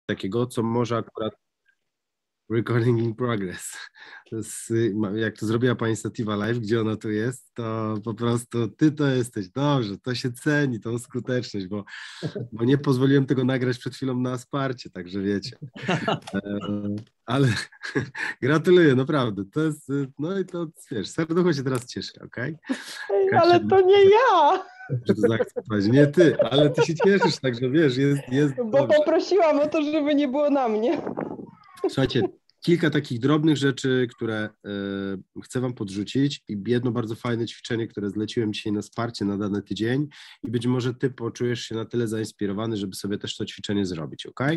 takiego, co może akurat recording in progress. To jest, jak to zrobiła pani Sativa Live, gdzie ona tu jest, to po prostu ty to jesteś. Dobrze, to się ceni, tą skuteczność, bo nie pozwoliłem tego nagrać przed chwilą na Asparcie, także wiecie. Ale gratuluję, naprawdę. To jest, no i to wiesz, serducho się teraz cieszy, okej? Ej, ale to nie ja! Że to zaakceptować. Nie ty, ale ty się cieszysz, także wiesz, jest Bo dobrze. poprosiłam o to, żeby nie było na mnie. Słuchajcie, kilka takich drobnych rzeczy, które chcę wam podrzucić i jedno bardzo fajne ćwiczenie, które zleciłem dzisiaj na wsparcie na dany tydzień i być może ty poczujesz się na tyle zainspirowany, żeby sobie też to ćwiczenie zrobić, ok?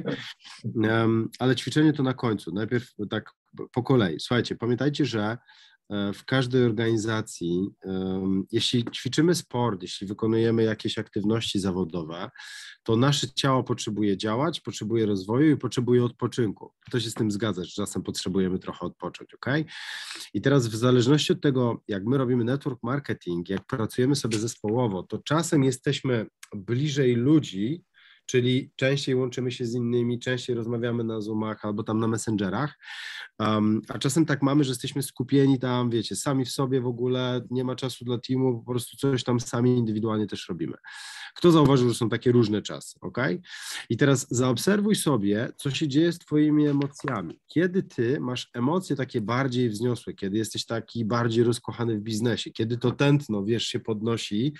Ale ćwiczenie to na końcu, najpierw tak po kolei. Słuchajcie, pamiętajcie, że w każdej organizacji, jeśli ćwiczymy sport, jeśli wykonujemy jakieś aktywności zawodowe, to nasze ciało potrzebuje działać, potrzebuje rozwoju i potrzebuje odpoczynku. Kto się z tym zgadza, że czasem potrzebujemy trochę odpocząć, ok? I teraz w zależności od tego, jak my robimy network marketing, jak pracujemy sobie zespołowo, to czasem jesteśmy bliżej ludzi, czyli częściej łączymy się z innymi, częściej rozmawiamy na Zoomach albo tam na Messengerach, a czasem tak mamy, że jesteśmy skupieni tam, wiecie, sami w sobie w ogóle, nie ma czasu dla teamu, po prostu coś tam sami indywidualnie też robimy. Kto zauważył, że są takie różne czasy, ok? I teraz zaobserwuj sobie, co się dzieje z twoimi emocjami. Kiedy ty masz emocje takie bardziej wzniosłe, kiedy jesteś taki bardziej rozkochany w biznesie, kiedy to tętno, wiesz, się podnosi.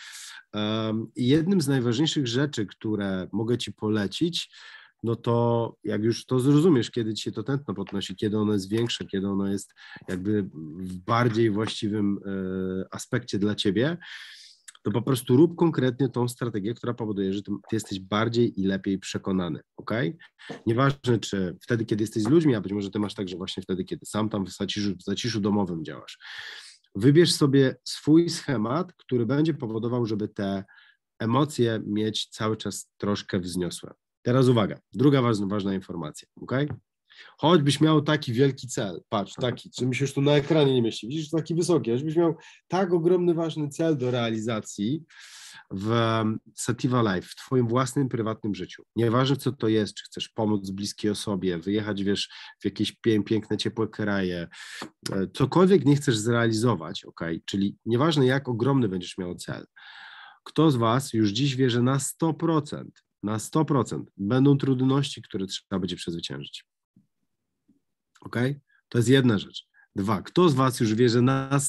I jednym z najważniejszych rzeczy, które mogę ci polecić, no to jak już to zrozumiesz, kiedy ci się to tętno podnosi, kiedy ono jest większe, kiedy ono jest jakby w bardziej właściwym aspekcie dla ciebie, to po prostu rób konkretnie tą strategię, która powoduje, że ty jesteś bardziej i lepiej przekonany, ok? Nieważne, czy wtedy, kiedy jesteś z ludźmi, a być może ty masz także właśnie wtedy, kiedy sam tam w zaciszu domowym działasz. Wybierz sobie swój schemat, który będzie powodował, żeby te emocje mieć cały czas troszkę wzniosłe. Teraz uwaga, druga ważna informacja, ok? Choćbyś miał taki wielki cel, patrz, taki, czy mi się już tu na ekranie nie mieści, widzisz, taki wysoki, choćbyś miał tak ogromny, ważny cel do realizacji w Sativa Life, w twoim własnym, prywatnym życiu. Nieważne, co to jest, czy chcesz pomóc bliskiej osobie, wyjechać, wiesz, w jakieś piękne, ciepłe kraje, cokolwiek nie chcesz zrealizować, ok? Czyli nieważne, jak ogromny będziesz miał cel. Kto z was już dziś wie, że na 100% będą trudności, które trzeba będzie przezwyciężyć? Ok? To jest jedna rzecz. Dwa, kto z was już wie, że na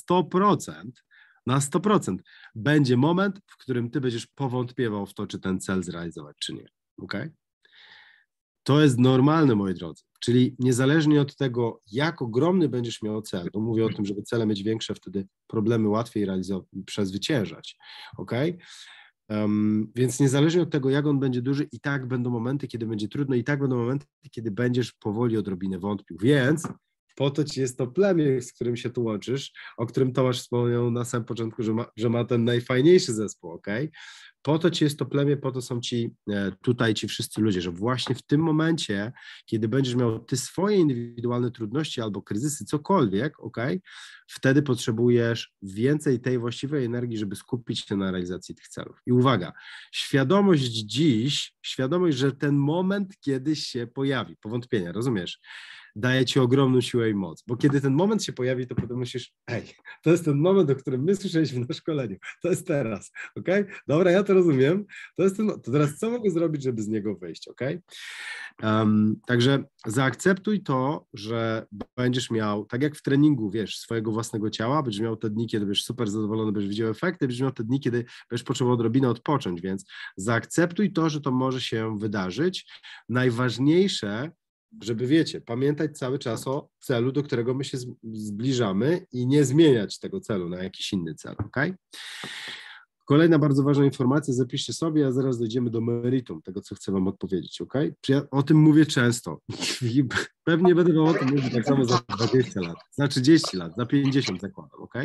100% będzie moment, w którym ty będziesz powątpiewał w to, czy ten cel zrealizować, czy nie. Ok? To jest normalne, moi drodzy. Czyli niezależnie od tego, jak ogromny będziesz miał cel, bo mówię o tym, żeby cele mieć większe, wtedy problemy łatwiej przezwyciężać. Ok? Więc niezależnie od tego, jak on będzie duży, i tak będą momenty, kiedy będzie trudno, i tak będą momenty, kiedy będziesz powoli odrobinę wątpił. Więc po to ci jest to plemię, z którym się tu łączysz, o którym Tomasz wspomniał na samym początku, że ma ten najfajniejszy zespół, ok? Po to ci jest to plemię, po to są ci tutaj ci wszyscy ludzie, że właśnie w tym momencie, kiedy będziesz miał ty swoje indywidualne trudności albo kryzysy, cokolwiek, ok? Wtedy potrzebujesz więcej tej właściwej energii, żeby skupić się na realizacji tych celów. I uwaga, świadomość, że ten moment kiedyś się pojawi, powątpienia, rozumiesz? Daje ci ogromną siłę i moc, bo kiedy ten moment się pojawi, to potem myślisz, to jest ten moment, o którym my słyszeliśmy na szkoleniu, to jest teraz, ok? Dobra, ja to rozumiem, to teraz co mogę zrobić, żeby z niego wyjść, ok? Także zaakceptuj to, że będziesz miał, tak jak w treningu, wiesz, swojego własnego ciała, będziesz miał te dni, kiedy będziesz super zadowolony, będziesz widział efekty, będziesz miał te dni, kiedy będziesz potrzebował odrobinę odpocząć, więc zaakceptuj to, że to może się wydarzyć. Najważniejsze, żeby, wiecie, pamiętać cały czas o celu, do którego my się zbliżamy i nie zmieniać tego celu na jakiś inny cel, ok? Kolejna bardzo ważna informacja, zapiszcie sobie, a zaraz dojdziemy do meritum tego, co chcę wam odpowiedzieć, ok? Ja o tym mówię często i pewnie będę wam o tym mówił tak samo za 20 lat, za 30 lat, za 50 zakładam, ok?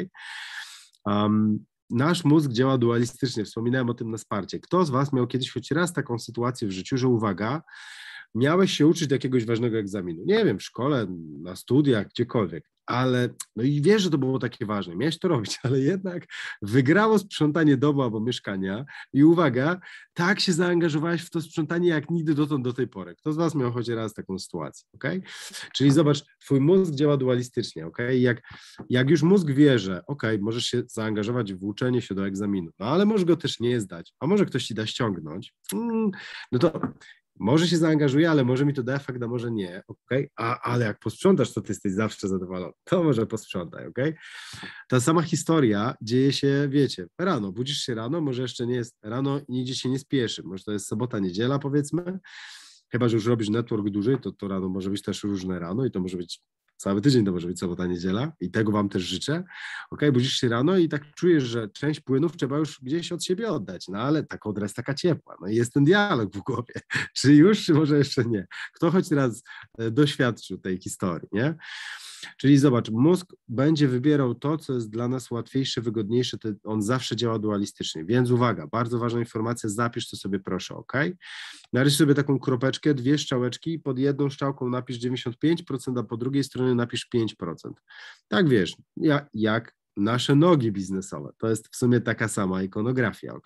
Nasz mózg działa dualistycznie, wspominałem o tym na wsparcie. Kto z was miał kiedyś choć raz taką sytuację w życiu, że uwaga, miałeś się uczyć do jakiegoś ważnego egzaminu, nie wiem, w szkole, na studiach, gdziekolwiek, ale, no i wiesz, że to było takie ważne, miałeś to robić, ale jednak wygrało sprzątanie domu albo mieszkania i uwaga, tak się zaangażowałeś w to sprzątanie jak nigdy dotąd do tej pory. Kto z was miał choć raz taką sytuację, okej? Czyli zobacz, twój mózg działa dualistycznie, okej? Jak już mózg wie, że możesz się zaangażować w uczenie się do egzaminu, no ale możesz go też nie zdać, a może ktoś ci da ściągnąć, no to może się zaangażuje, ale może mi to da efekt, a może nie, ale jak posprzątasz, to ty jesteś zawsze zadowolony, to może posprzątaj, Ta sama historia dzieje się, wiecie, rano, budzisz się rano, może jeszcze nie jest rano i nigdzie się nie spieszy, może to jest sobota, niedziela powiedzmy, chyba, że już robisz network dłużej, to rano może być też różne rano i to może być cały tydzień, to może być sobota, niedziela i tego wam też życzę. Budzisz się rano i tak czujesz, że część płynów trzeba już gdzieś od siebie oddać, no ale ta kołdra jest taka ciepła, no i jest ten dialog w głowie, czy już, czy może jeszcze nie. Kto choć raz doświadczył tej historii, nie? Czyli zobacz, mózg będzie wybierał to, co jest dla nas łatwiejsze, wygodniejsze, on zawsze działa dualistycznie, więc uwaga, bardzo ważna informacja, zapisz to sobie proszę, Narysuj sobie taką kropeczkę, 2 strzałeczki i pod jedną strzałką napisz 95%, a po drugiej stronie napisz 5%. Tak wiesz, jak nasze nogi biznesowe, to jest w sumie taka sama ikonografia,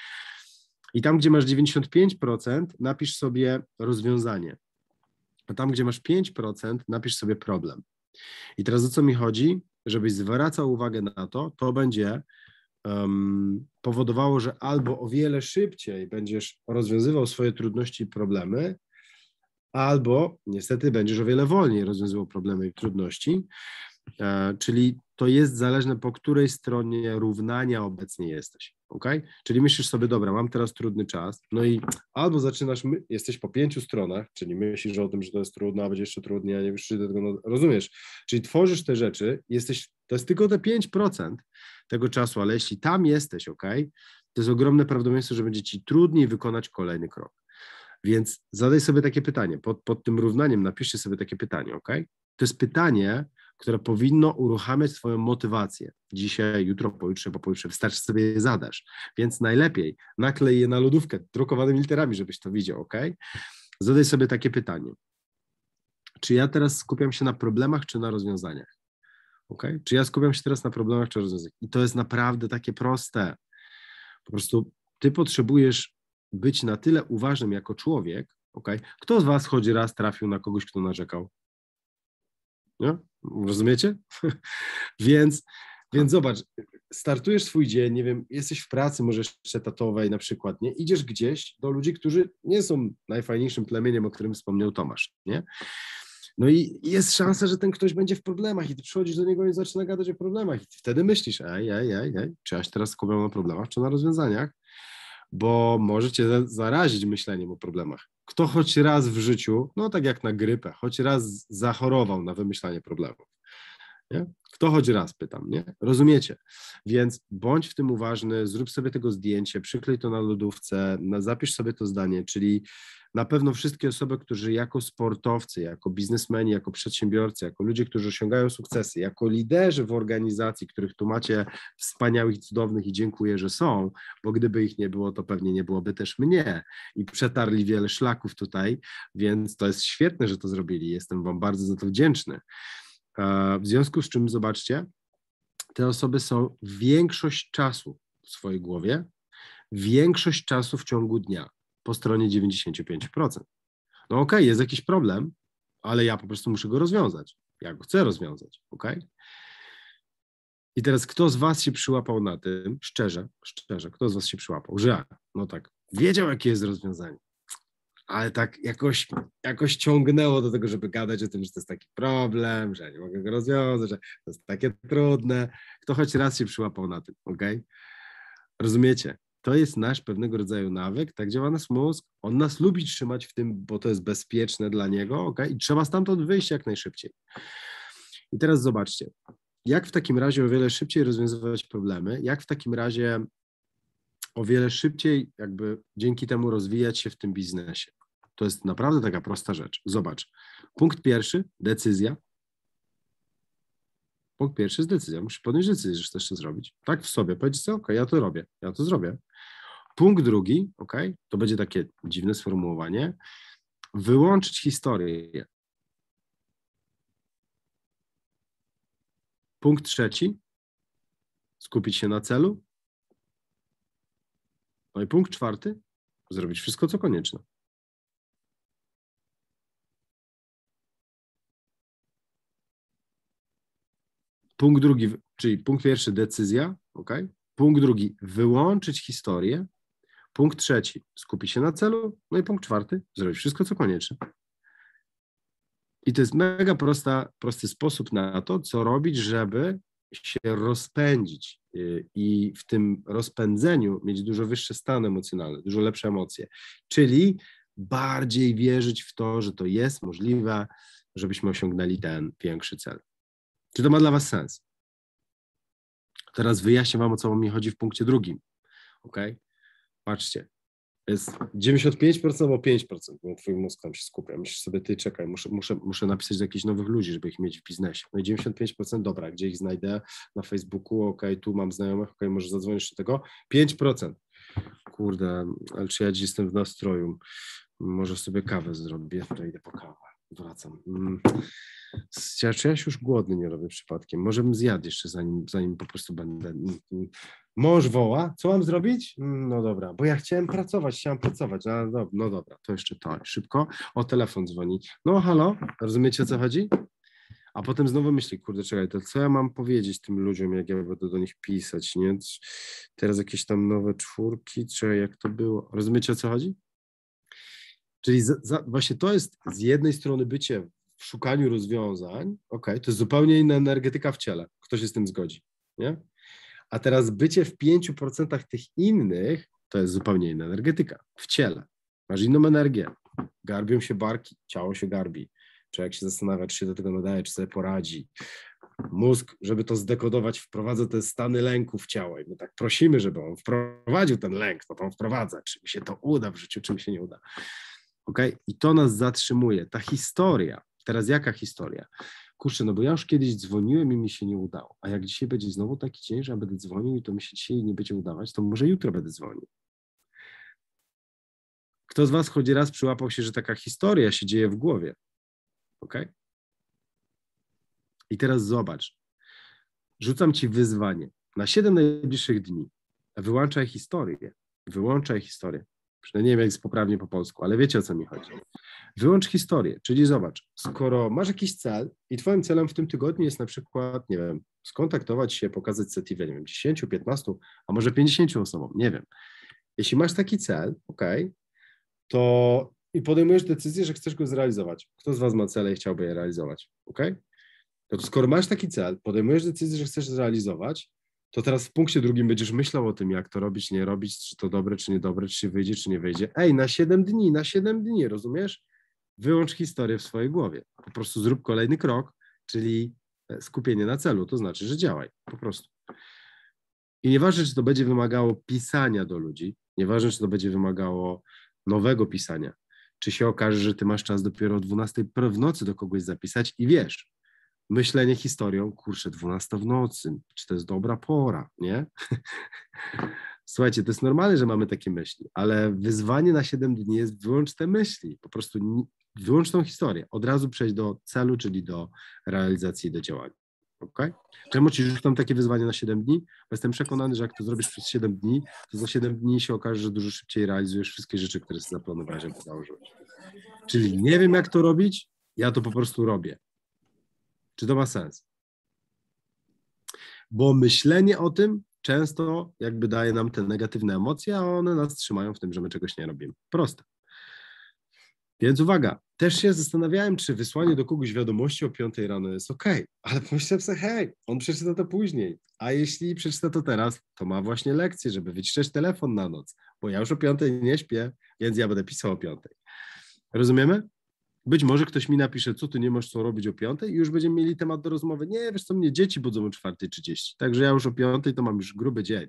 I tam, gdzie masz 95%, napisz sobie rozwiązanie, a tam, gdzie masz 5%, napisz sobie problem. I teraz o co mi chodzi? Żebyś zwracał uwagę na to, to będzie powodowało, że albo o wiele szybciej będziesz rozwiązywał swoje trudności i problemy, albo niestety będziesz o wiele wolniej rozwiązywał problemy i trudności, czyli to jest zależne, po której stronie równania obecnie jesteś, Czyli myślisz sobie, dobra, mam teraz trudny czas, no i albo zaczynasz, jesteś po 5 stronach, czyli myślisz o tym, że to jest trudno, a będzie jeszcze trudniej, a nie wiesz, czy do tego, no, rozumiesz, czyli tworzysz te rzeczy, to jest tylko te 5% tego czasu, ale jeśli tam jesteś, to jest ogromne prawdopodobieństwo, że będzie ci trudniej wykonać kolejny krok. Więc zadaj sobie takie pytanie, pod tym równaniem napiszcie sobie takie pytanie, To jest pytanie, które powinno uruchamiać twoją motywację. Dzisiaj, jutro, pojutrze, wystarczy sobie je zadasz. Więc najlepiej naklej je na lodówkę drukowanymi literami, żebyś to widział, Zadaj sobie takie pytanie. Czy ja teraz skupiam się na problemach, czy na rozwiązaniach? Czy ja skupiam się teraz na problemach, czy rozwiązaniach? I to jest naprawdę takie proste. Po prostu ty potrzebujesz być na tyle uważnym jako człowiek, Kto z was choć raz trafił na kogoś, kto narzekał? Nie? Rozumiecie? Więc zobacz, startujesz swój dzień, nie wiem, jesteś w pracy, może jeszcze etatowej na przykład, nie? Idziesz gdzieś do ludzi, którzy nie są najfajniejszym plemieniem, o którym wspomniał Tomasz, nie? No i jest szansa, że ten ktoś będzie w problemach i ty przychodzisz do niego i zaczyna gadać o problemach i wtedy myślisz, czy ja się teraz skupiam na problemach, czy na rozwiązaniach? Bo może cię zarazić myśleniem o problemach. Kto choć raz w życiu, no tak jak na grypę, choć raz zachorował na wymyślanie problemów? Nie? Kto choć raz, pytam, nie? Rozumiecie? Więc bądź w tym uważny, zrób sobie tego zdjęcie, przyklej to na lodówce, zapisz sobie to zdanie, czyli na pewno wszystkie osoby, którzy jako sportowcy, jako biznesmeni, jako przedsiębiorcy, jako ludzie, którzy osiągają sukcesy, jako liderzy w organizacji, których tu macie wspaniałych, cudownych i dziękuję, że są, bo gdyby ich nie było, to pewnie nie byłoby też mnie i przetarli wiele szlaków tutaj, więc to jest świetne, że to zrobili, jestem wam bardzo za to wdzięczny. W związku z czym, zobaczcie, te osoby są większość czasu w swojej głowie, większość czasu w ciągu dnia, po stronie 95%. No jest jakiś problem, ale ja po prostu muszę go rozwiązać. Ja go chcę rozwiązać, I teraz kto z was się przyłapał na tym, szczerze, kto z was się przyłapał, że no tak, wiedział, jakie jest rozwiązanie, ale tak jakoś ciągnęło do tego, żeby gadać o tym, że to jest taki problem, że ja nie mogę go rozwiązać, że to jest takie trudne. Kto choć raz się przyłapał na tym, Rozumiecie? To jest nasz pewnego rodzaju nawyk, tak działa nasz mózg, on nas lubi trzymać w tym, bo to jest bezpieczne dla niego, I trzeba stamtąd wyjść jak najszybciej. I teraz zobaczcie, jak w takim razie o wiele szybciej rozwiązywać problemy, jak w takim razie o wiele szybciej jakby dzięki temu rozwijać się w tym biznesie. To jest naprawdę taka prosta rzecz. Zobacz, punkt pierwszy, decyzja. Punkt pierwszy jest decyzja. Musisz podjąć decyzję, że chcesz to zrobić. Tak w sobie, powiedzieć sobie, ja to robię, ja to zrobię. Punkt drugi, to będzie takie dziwne sformułowanie, wyłączyć historię. Punkt trzeci, skupić się na celu. No i punkt czwarty, zrobić wszystko, co konieczne. Punkt drugi, czyli punkt pierwszy, decyzja, ok? Punkt drugi, wyłączyć historię. Punkt trzeci, skupić się na celu. No i punkt czwarty, zrobić wszystko, co konieczne. I to jest mega prosty sposób na to, co robić, żeby się rozpędzić i w tym rozpędzeniu mieć dużo wyższy stan emocjonalny, dużo lepsze emocje. Czyli bardziej wierzyć w to, że to jest możliwe, żebyśmy osiągnęli ten większy cel. Czy to ma dla was sens? Teraz wyjaśnię wam, o co mi chodzi w punkcie drugim. Ok? Patrzcie. Jest 95% albo 5%, bo twój mózg tam się skupia. Myślisz sobie, ty czekaj, muszę napisać do jakichś nowych ludzi, żeby ich mieć w biznesie. No i 95%, dobra, gdzie ich znajdę? Na Facebooku, ok, tu mam znajomych, ok, może zadzwonisz do tego. 5%. Kurde, ale czy ja dziś jestem w nastroju? Może sobie kawę zrobię, to idę po kawę. Wracam. Czy ja się już głodny nie robię przypadkiem? Może bym zjadł jeszcze, zanim po prostu będę. Mąż woła, co mam zrobić? No dobra, bo ja chciałem pracować. No dobra, to jeszcze to, szybko. O, telefon dzwoni. No halo, rozumiecie, o co chodzi? A potem znowu myśli, kurde, czekaj, to co ja mam powiedzieć tym ludziom, jak ja będę do nich pisać, nie? Teraz jakieś tam nowe czwórki, czy jak to było? Rozumiecie, o co chodzi? Czyli właśnie to jest z jednej strony bycie w szukaniu rozwiązań, to jest zupełnie inna energetyka w ciele, kto się z tym zgodzi, nie? A teraz bycie w 5% tych innych, to jest zupełnie inna energetyka w ciele. Masz inną energię, garbią się barki, ciało się garbi. Człowiek się zastanawia, czy się do tego nadaje, czy sobie poradzi. Mózg, żeby to zdekodować, wprowadza te stany lęku w ciało i my tak prosimy, żeby on wprowadził ten lęk, no to on wprowadza, czy mi się to uda w życiu, czy mi się nie uda. I to nas zatrzymuje. Ta historia, teraz jaka historia? Kurczę, no bo ja już kiedyś dzwoniłem i mi się nie udało, a jak dzisiaj będzie znowu taki dzień, że ja będę dzwonił i to mi się dzisiaj nie będzie udawać, to może jutro będę dzwonił. Kto z was choć raz przyłapał się, że taka historia się dzieje w głowie? I teraz zobacz, rzucam ci wyzwanie na 7 najbliższych dni, wyłączaj historię. Przynajmniej nie wiem, jak jest poprawnie po polsku, ale wiecie, o co mi chodzi. Wyłącz historię, czyli zobacz, skoro masz jakiś cel i twoim celem w tym tygodniu jest na przykład, nie wiem, skontaktować się, pokazać setivę, nie wiem, 10, 15, a może 50 osobom, nie wiem. Jeśli masz taki cel, to i podejmujesz decyzję, że chcesz go zrealizować. Kto z was ma cele i chciałby je realizować, To skoro masz taki cel, podejmujesz decyzję, że chcesz zrealizować, to teraz w punkcie drugim będziesz myślał o tym, jak to robić, nie robić, czy to dobre, czy niedobre, czy się wyjdzie, czy nie wyjdzie. Na 7 dni, rozumiesz? Wyłącz historię w swojej głowie. Po prostu zrób kolejny krok, czyli skupienie na celu, to znaczy, że działaj, po prostu. I nieważne, czy to będzie wymagało pisania do ludzi, nieważne, czy to będzie wymagało nowego pisania, czy się okaże, że ty masz czas dopiero o 12 w nocy do kogoś zapisać i wiesz, myślenie historią, kurczę, 12 w nocy, czy to jest dobra pora, nie? Słuchajcie, to jest normalne, że mamy takie myśli, ale wyzwanie na 7 dni jest wyłącz te myśli, po prostu wyłącz tą historię, od razu przejść do celu, czyli do realizacji i do działania, Czemu ci rzucam takie wyzwanie na 7 dni? Bo jestem przekonany, że jak to zrobisz przez 7 dni, to za 7 dni się okaże, że dużo szybciej realizujesz wszystkie rzeczy, które sobie zaplanowałeś, żeby założyć. Czyli nie wiem, jak to robić, ja to po prostu robię. Czy to ma sens? Bo myślenie o tym często jakby daje nam te negatywne emocje, a one nas trzymają w tym, że my czegoś nie robimy. Proste. Więc uwaga, też się zastanawiałem, czy wysłanie do kogoś wiadomości o 5 rano jest ale pomyślałem sobie, hej, on przeczyta to później, a jeśli przeczyta to teraz, to ma właśnie lekcję, żeby wyciszać telefon na noc, bo ja już o 5 nie śpię, więc ja będę pisał o 5. Rozumiemy? Być może ktoś mi napisze, co ty nie masz co robić o 5 i już będziemy mieli temat do rozmowy. Nie, wiesz co, mnie dzieci budzą o 4:30, także ja już o 5 to mam już gruby dzień.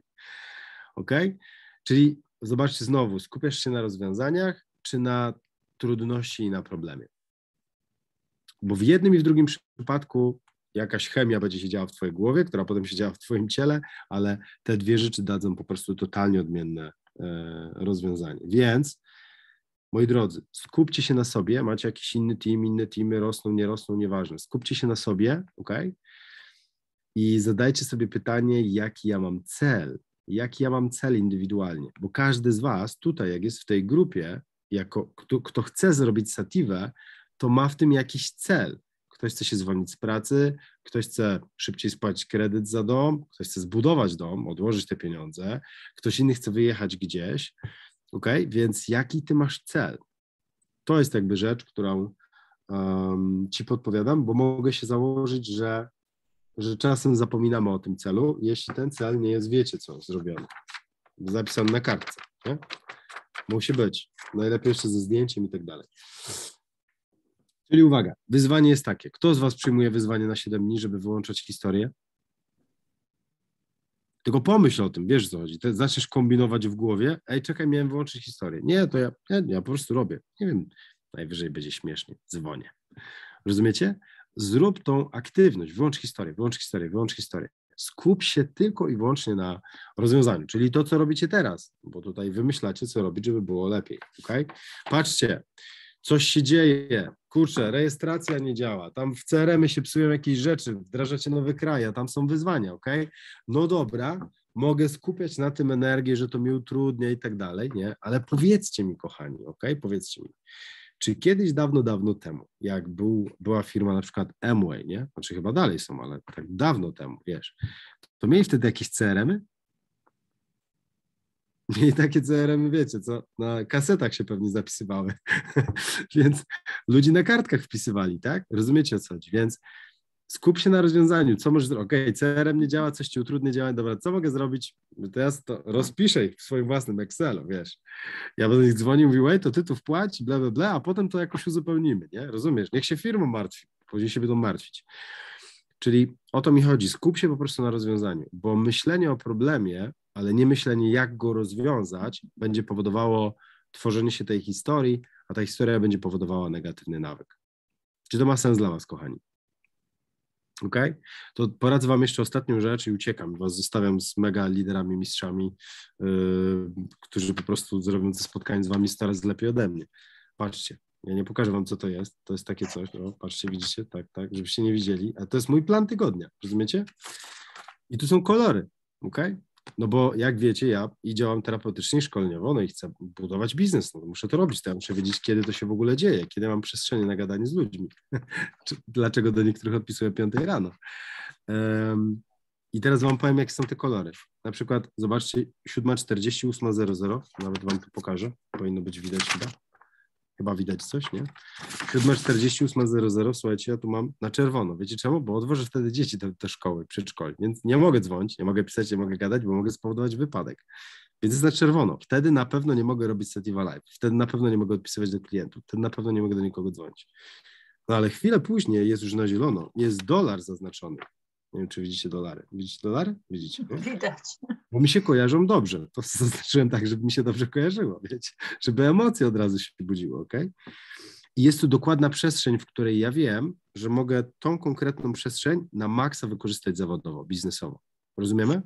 Czyli zobaczcie znowu, skupiasz się na rozwiązaniach, czy na trudności i na problemie. Bo w jednym i w drugim przypadku jakaś chemia będzie się działa w twojej głowie, która potem się działa w twoim ciele, ale te dwie rzeczy dadzą po prostu totalnie odmienne rozwiązanie. Więc moi drodzy, skupcie się na sobie, macie jakiś inny team, inne teamy, rosną, nie rosną, nieważne. Skupcie się na sobie, i zadajcie sobie pytanie, jaki ja mam cel. Jaki ja mam cel indywidualnie, bo każdy z was tutaj, jak jest w tej grupie, kto chce zrobić sativę, to ma w tym jakiś cel. Ktoś chce się zwolnić z pracy, ktoś chce szybciej spłacić kredyt za dom, ktoś chce zbudować dom, odłożyć te pieniądze, ktoś inny chce wyjechać gdzieś, Więc jaki ty masz cel? To jest jakby rzecz, którą ci podpowiadam, bo mogę się założyć, że czasem zapominamy o tym celu, jeśli ten cel nie jest, wiecie co, zrobiony, zapisany na kartce, nie? Musi być, najlepiej jeszcze ze zdjęciem i tak dalej. Czyli uwaga, wyzwanie jest takie, kto z was przyjmuje wyzwanie na 7 dni, żeby wyłączać historię? Tylko pomyśl o tym, wiesz co chodzi, zaczniesz kombinować w głowie, czekaj, miałem wyłączyć historię. Nie, to ja po prostu robię, nie wiem, najwyżej będzie śmiesznie, dzwonię. Rozumiecie? Zrób tą aktywność, wyłącz historię, wyłącz historię, wyłącz historię. Skup się tylko i wyłącznie na rozwiązaniu, czyli to, co robicie teraz, bo tutaj wymyślacie, co robić, żeby było lepiej, Patrzcie, coś się dzieje, kurczę, rejestracja nie działa, tam w CRM-ie się psują jakieś rzeczy, wdrażacie nowe kraje, tam są wyzwania, No dobra, mogę skupiać na tym energię, że to mi utrudnia i tak dalej, nie? Ale powiedzcie mi, kochani, Powiedzcie mi, czy kiedyś dawno temu, jak była firma na przykład Amway, nie? Znaczy chyba dalej są, ale tak dawno temu, wiesz, to mieli wtedy jakieś CRM-y? Mieli takie CRM-y, wiecie, co na kasetach się pewnie zapisywały, więc ludzi na kartkach wpisywali, tak? Rozumiecie, o co chodzi? Więc skup się na rozwiązaniu, co możesz zrobić. CRM nie działa, coś ci utrudnia działanie, dobra, co mogę zrobić? Teraz to rozpiszę ich w swoim własnym Excelu, wiesz. Ja będę ich dzwonił, mówił, to ty tu wpłać, bla, bla, bla, a potem to jakoś uzupełnimy, nie? Rozumiesz? Niech się firma martwi, później się będą martwić. Czyli o to mi chodzi, skup się po prostu na rozwiązaniu, bo myślenie o problemie, ale nie myślenie, jak go rozwiązać, będzie powodowało tworzenie się tej historii, a ta historia będzie powodowała negatywny nawyk. Czy to ma sens dla was, kochani? To poradzę wam jeszcze ostatnią rzecz i uciekam. Was zostawiam z mega liderami, mistrzami, którzy po prostu zrobią to spotkanie z wami 100 razy lepiej ode mnie. Patrzcie, ja nie pokażę wam, co to jest. To jest takie coś, patrzcie, widzicie? Tak, żebyście nie widzieli. A to jest mój plan tygodnia, rozumiecie? I tu są kolory, No bo jak wiecie, ja działam terapeutycznie i szkoleniowo, no i chcę budować biznes, no to muszę to robić, to ja muszę wiedzieć, kiedy to się w ogóle dzieje, kiedy mam przestrzenie na gadanie z ludźmi, dlaczego do niektórych odpisuję 5 rano. I teraz wam powiem, jakie są te kolory. Na przykład, zobaczcie, 7:40, 8:00, nawet wam tu pokażę, powinno być widać chyba widać coś, nie? 7:40, 8:00, słuchajcie, ja tu mam na czerwono. Wiecie czemu? Bo odwożę wtedy dzieci do szkoły, przedszkoli, więc nie mogę dzwonić, nie mogę pisać, nie mogę gadać, bo mogę spowodować wypadek. Więc jest na czerwono. Wtedy na pewno nie mogę robić Sativa Live. Wtedy na pewno nie mogę odpisywać do klientów. Wtedy na pewno nie mogę do nikogo dzwonić. No ale chwilę później jest już na zielono. Jest dolar zaznaczony. Nie wiem, czy widzicie dolary. Widzicie dolary? Widzicie. Nie? Widać. Bo mi się kojarzą dobrze. To zaznaczyłem tak, żeby mi się dobrze kojarzyło, wiecie? Żeby emocje od razu się budziły, I jest tu dokładna przestrzeń, w której ja wiem, że mogę tą konkretną przestrzeń na maksa wykorzystać zawodowo, biznesowo. Rozumiemy?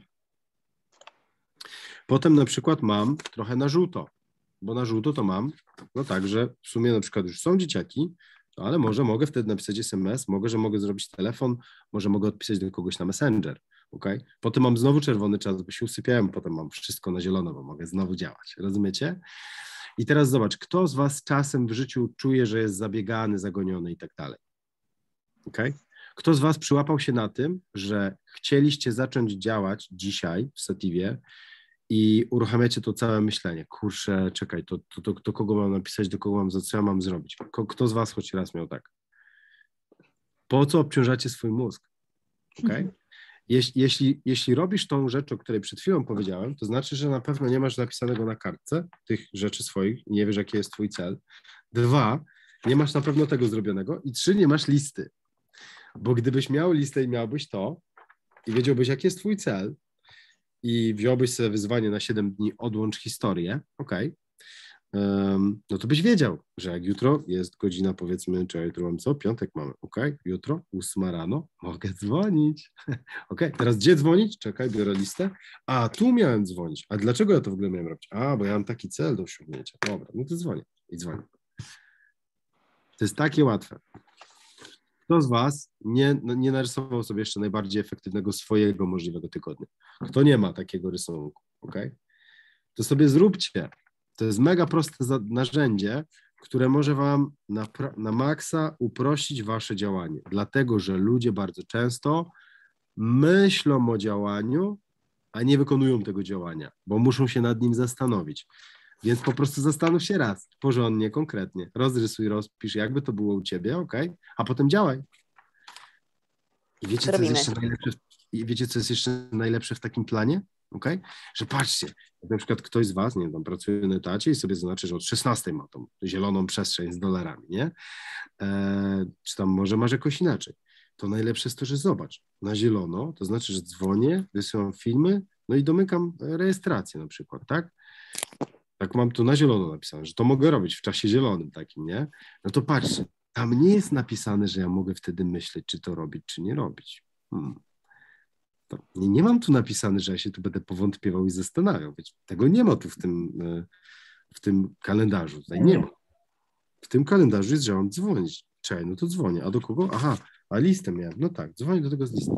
Potem na przykład mam trochę na żółto, bo na żółto to mam, tak, że w sumie na przykład już są dzieciaki, ale może mogę wtedy napisać SMS, mogę zrobić telefon, może mogę odpisać do kogoś na Messenger, Potem mam znowu czerwony czas, bo się usypiałem, potem mam wszystko na zielono, bo mogę znowu działać, rozumiecie? I teraz zobacz, kto z was czasem w życiu czuje, że jest zabiegany, zagoniony i tak dalej? Kto z was przyłapał się na tym, że chcieliście zacząć działać dzisiaj w Sativie i uruchamiacie to całe myślenie, kurczę, czekaj, to kogo mam napisać, do kogo mam, co ja mam zrobić? Kto z was choć raz miał tak? Po co obciążacie swój mózg? Jeśli robisz tą rzecz, o której przed chwilą powiedziałem, to znaczy, że na pewno nie masz napisanego na kartce tych rzeczy swoich i nie wiesz, jaki jest twój cel. 2, nie masz na pewno tego zrobionego i 3, nie masz listy. Bo gdybyś miał listę i miałbyś to i wiedziałbyś, jaki jest twój cel i wziąłbyś sobie wyzwanie na 7 dni, odłącz historię, no to byś wiedział, że jak jutro jest godzina, powiedzmy, czy jutro mam co? Piątek mamy, jutro 8 rano mogę dzwonić. Teraz gdzie dzwonić? Czekaj, biorę listę. A, tu miałem dzwonić. A dlaczego ja to w ogóle miałem robić? A, bo ja mam taki cel do osiągnięcia. Dobra, no to dzwonię i dzwonię. To jest takie łatwe. Kto z Was nie narysował sobie jeszcze najbardziej efektywnego swojego możliwego tygodnia? Kto nie ma takiego rysunku, ok? To sobie zróbcie. To jest mega proste narzędzie, które może Wam na maksa uprościć Wasze działanie, dlatego że ludzie bardzo często myślą o działaniu, a nie wykonują tego działania, bo muszą się nad nim zastanowić. Więc po prostu zastanów się raz, porządnie, konkretnie, rozrysuj, rozpisz, jakby to było u Ciebie, ok? A potem działaj. I wiecie, co jest jeszcze najlepsze w takim planie? Okay? Że patrzcie, jak na przykład ktoś z Was, nie wiem, tam pracuje na etacie i sobie zaznaczy, że od 16 ma tą zieloną przestrzeń z dolarami, nie? Czy tam może masz jakoś inaczej. To najlepsze jest to, że zobacz, na zielono, to znaczy, że dzwonię, wysyłam filmy, no i domykam rejestrację na przykład, tak? Tak mam tu na zielono napisane, że to mogę robić w czasie zielonym takim, nie? No to patrzcie, tam nie jest napisane, że ja mogę wtedy myśleć, czy to robić, czy nie robić. To nie mam tu napisane, że ja się tu będę powątpiewał i zastanawiał. Wiecie, tego nie ma tu w tym kalendarzu. Tutaj nie ma. W tym kalendarzu jest, że mam dzwonić. Czekaj, no to dzwonię. A do kogo? Aha, a listę miałem. No tak, dzwonię do tego z listem.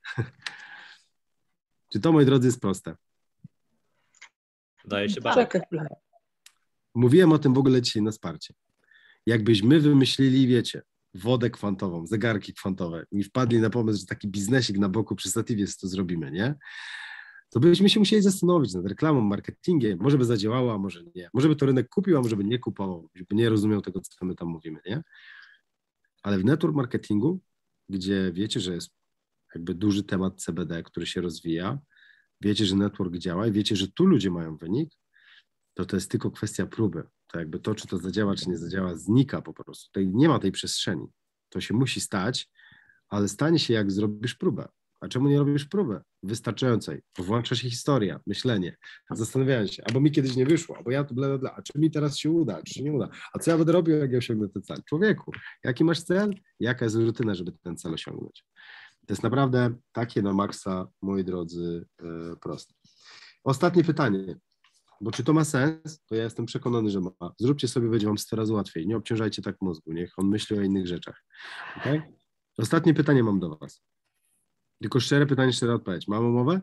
Czy to, moi drodzy, jest proste? Wydaje się bardzo. Mówiłem o tym w ogóle dzisiaj na wsparcie. Jakbyśmy wymyślili, wiecie, wodę kwantową, zegarki kwantowe i wpadli na pomysł, że taki biznesik na boku przy statywie to zrobimy, nie? To byśmy się musieli zastanowić nad reklamą, marketingiem. Może by zadziałało, a może nie. Może by to rynek kupił, a może by nie kupował, żeby nie rozumiał tego, co my tam mówimy, nie? Ale w network marketingu, gdzie wiecie, że jest jakby duży temat CBD, który się rozwija, wiecie, że network działa i wiecie, że tu ludzie mają wynik, to jest tylko kwestia próby. To jakby to, czy to zadziała, czy nie zadziała, znika po prostu. Tutaj nie ma tej przestrzeni. To się musi stać, ale stanie się, jak zrobisz próbę. A czemu nie robisz próby wystarczającej? Włącza się historia, myślenie, zastanawianie się, albo mi kiedyś nie wyszło, albo ja tu bla, bla, bla, a czy mi teraz się uda, czy się nie uda, a co ja będę robił, jak ja osiągnę ten cel? Człowieku, jaki masz cel? Jaka jest rutyna, żeby ten cel osiągnąć? To jest naprawdę takie na maksa, moi drodzy, proste. Ostatnie pytanie, bo czy to ma sens? To ja jestem przekonany, że ma. Zróbcie sobie, będzie wam 100 razy łatwiej. Nie obciążajcie tak mózgu, niech on myśli o innych rzeczach. Okay? Ostatnie pytanie mam do was. Tylko szczere pytanie, szczera odpowiedź. Mamy umowę?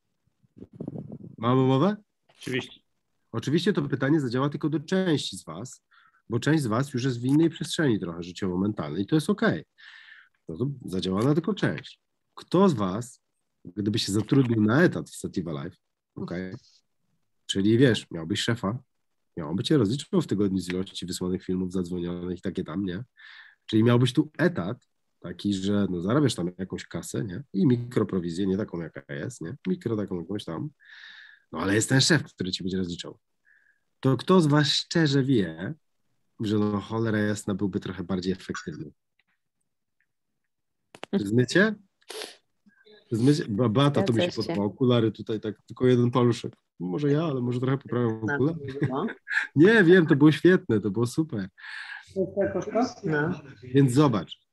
Mamy umowę? Oczywiście. Oczywiście to pytanie zadziała tylko do części z was, bo część z was już jest w innej przestrzeni trochę życiowo-mentalnej i to jest okej. No to zadziała na tylko część. Kto z was, gdyby się zatrudnił na etat w Sativa Life, okej, czyli wiesz, miałbyś szefa, miałby cię rozliczał w tygodniu z ilości wysłanych filmów, zadzwonionych i takie tam, nie? Czyli miałbyś tu etat taki, że no zarabiasz tam jakąś kasę, nie? I mikroprowizję, nie taką jaka jest, nie? Mikro taką jakąś tam. No ale jest ten szef, który ci będzie rozliczał. To kto z was szczerze wie, że no cholera jasna byłby trochę bardziej efektywny? Zmycie? Beata to mi się podoba. Okulary tutaj tak, tylko jeden paluszek. Może ja, ale może trochę poprawiam okulary. Nie, wiem, to było świetne, to było super. No. Więc zobacz.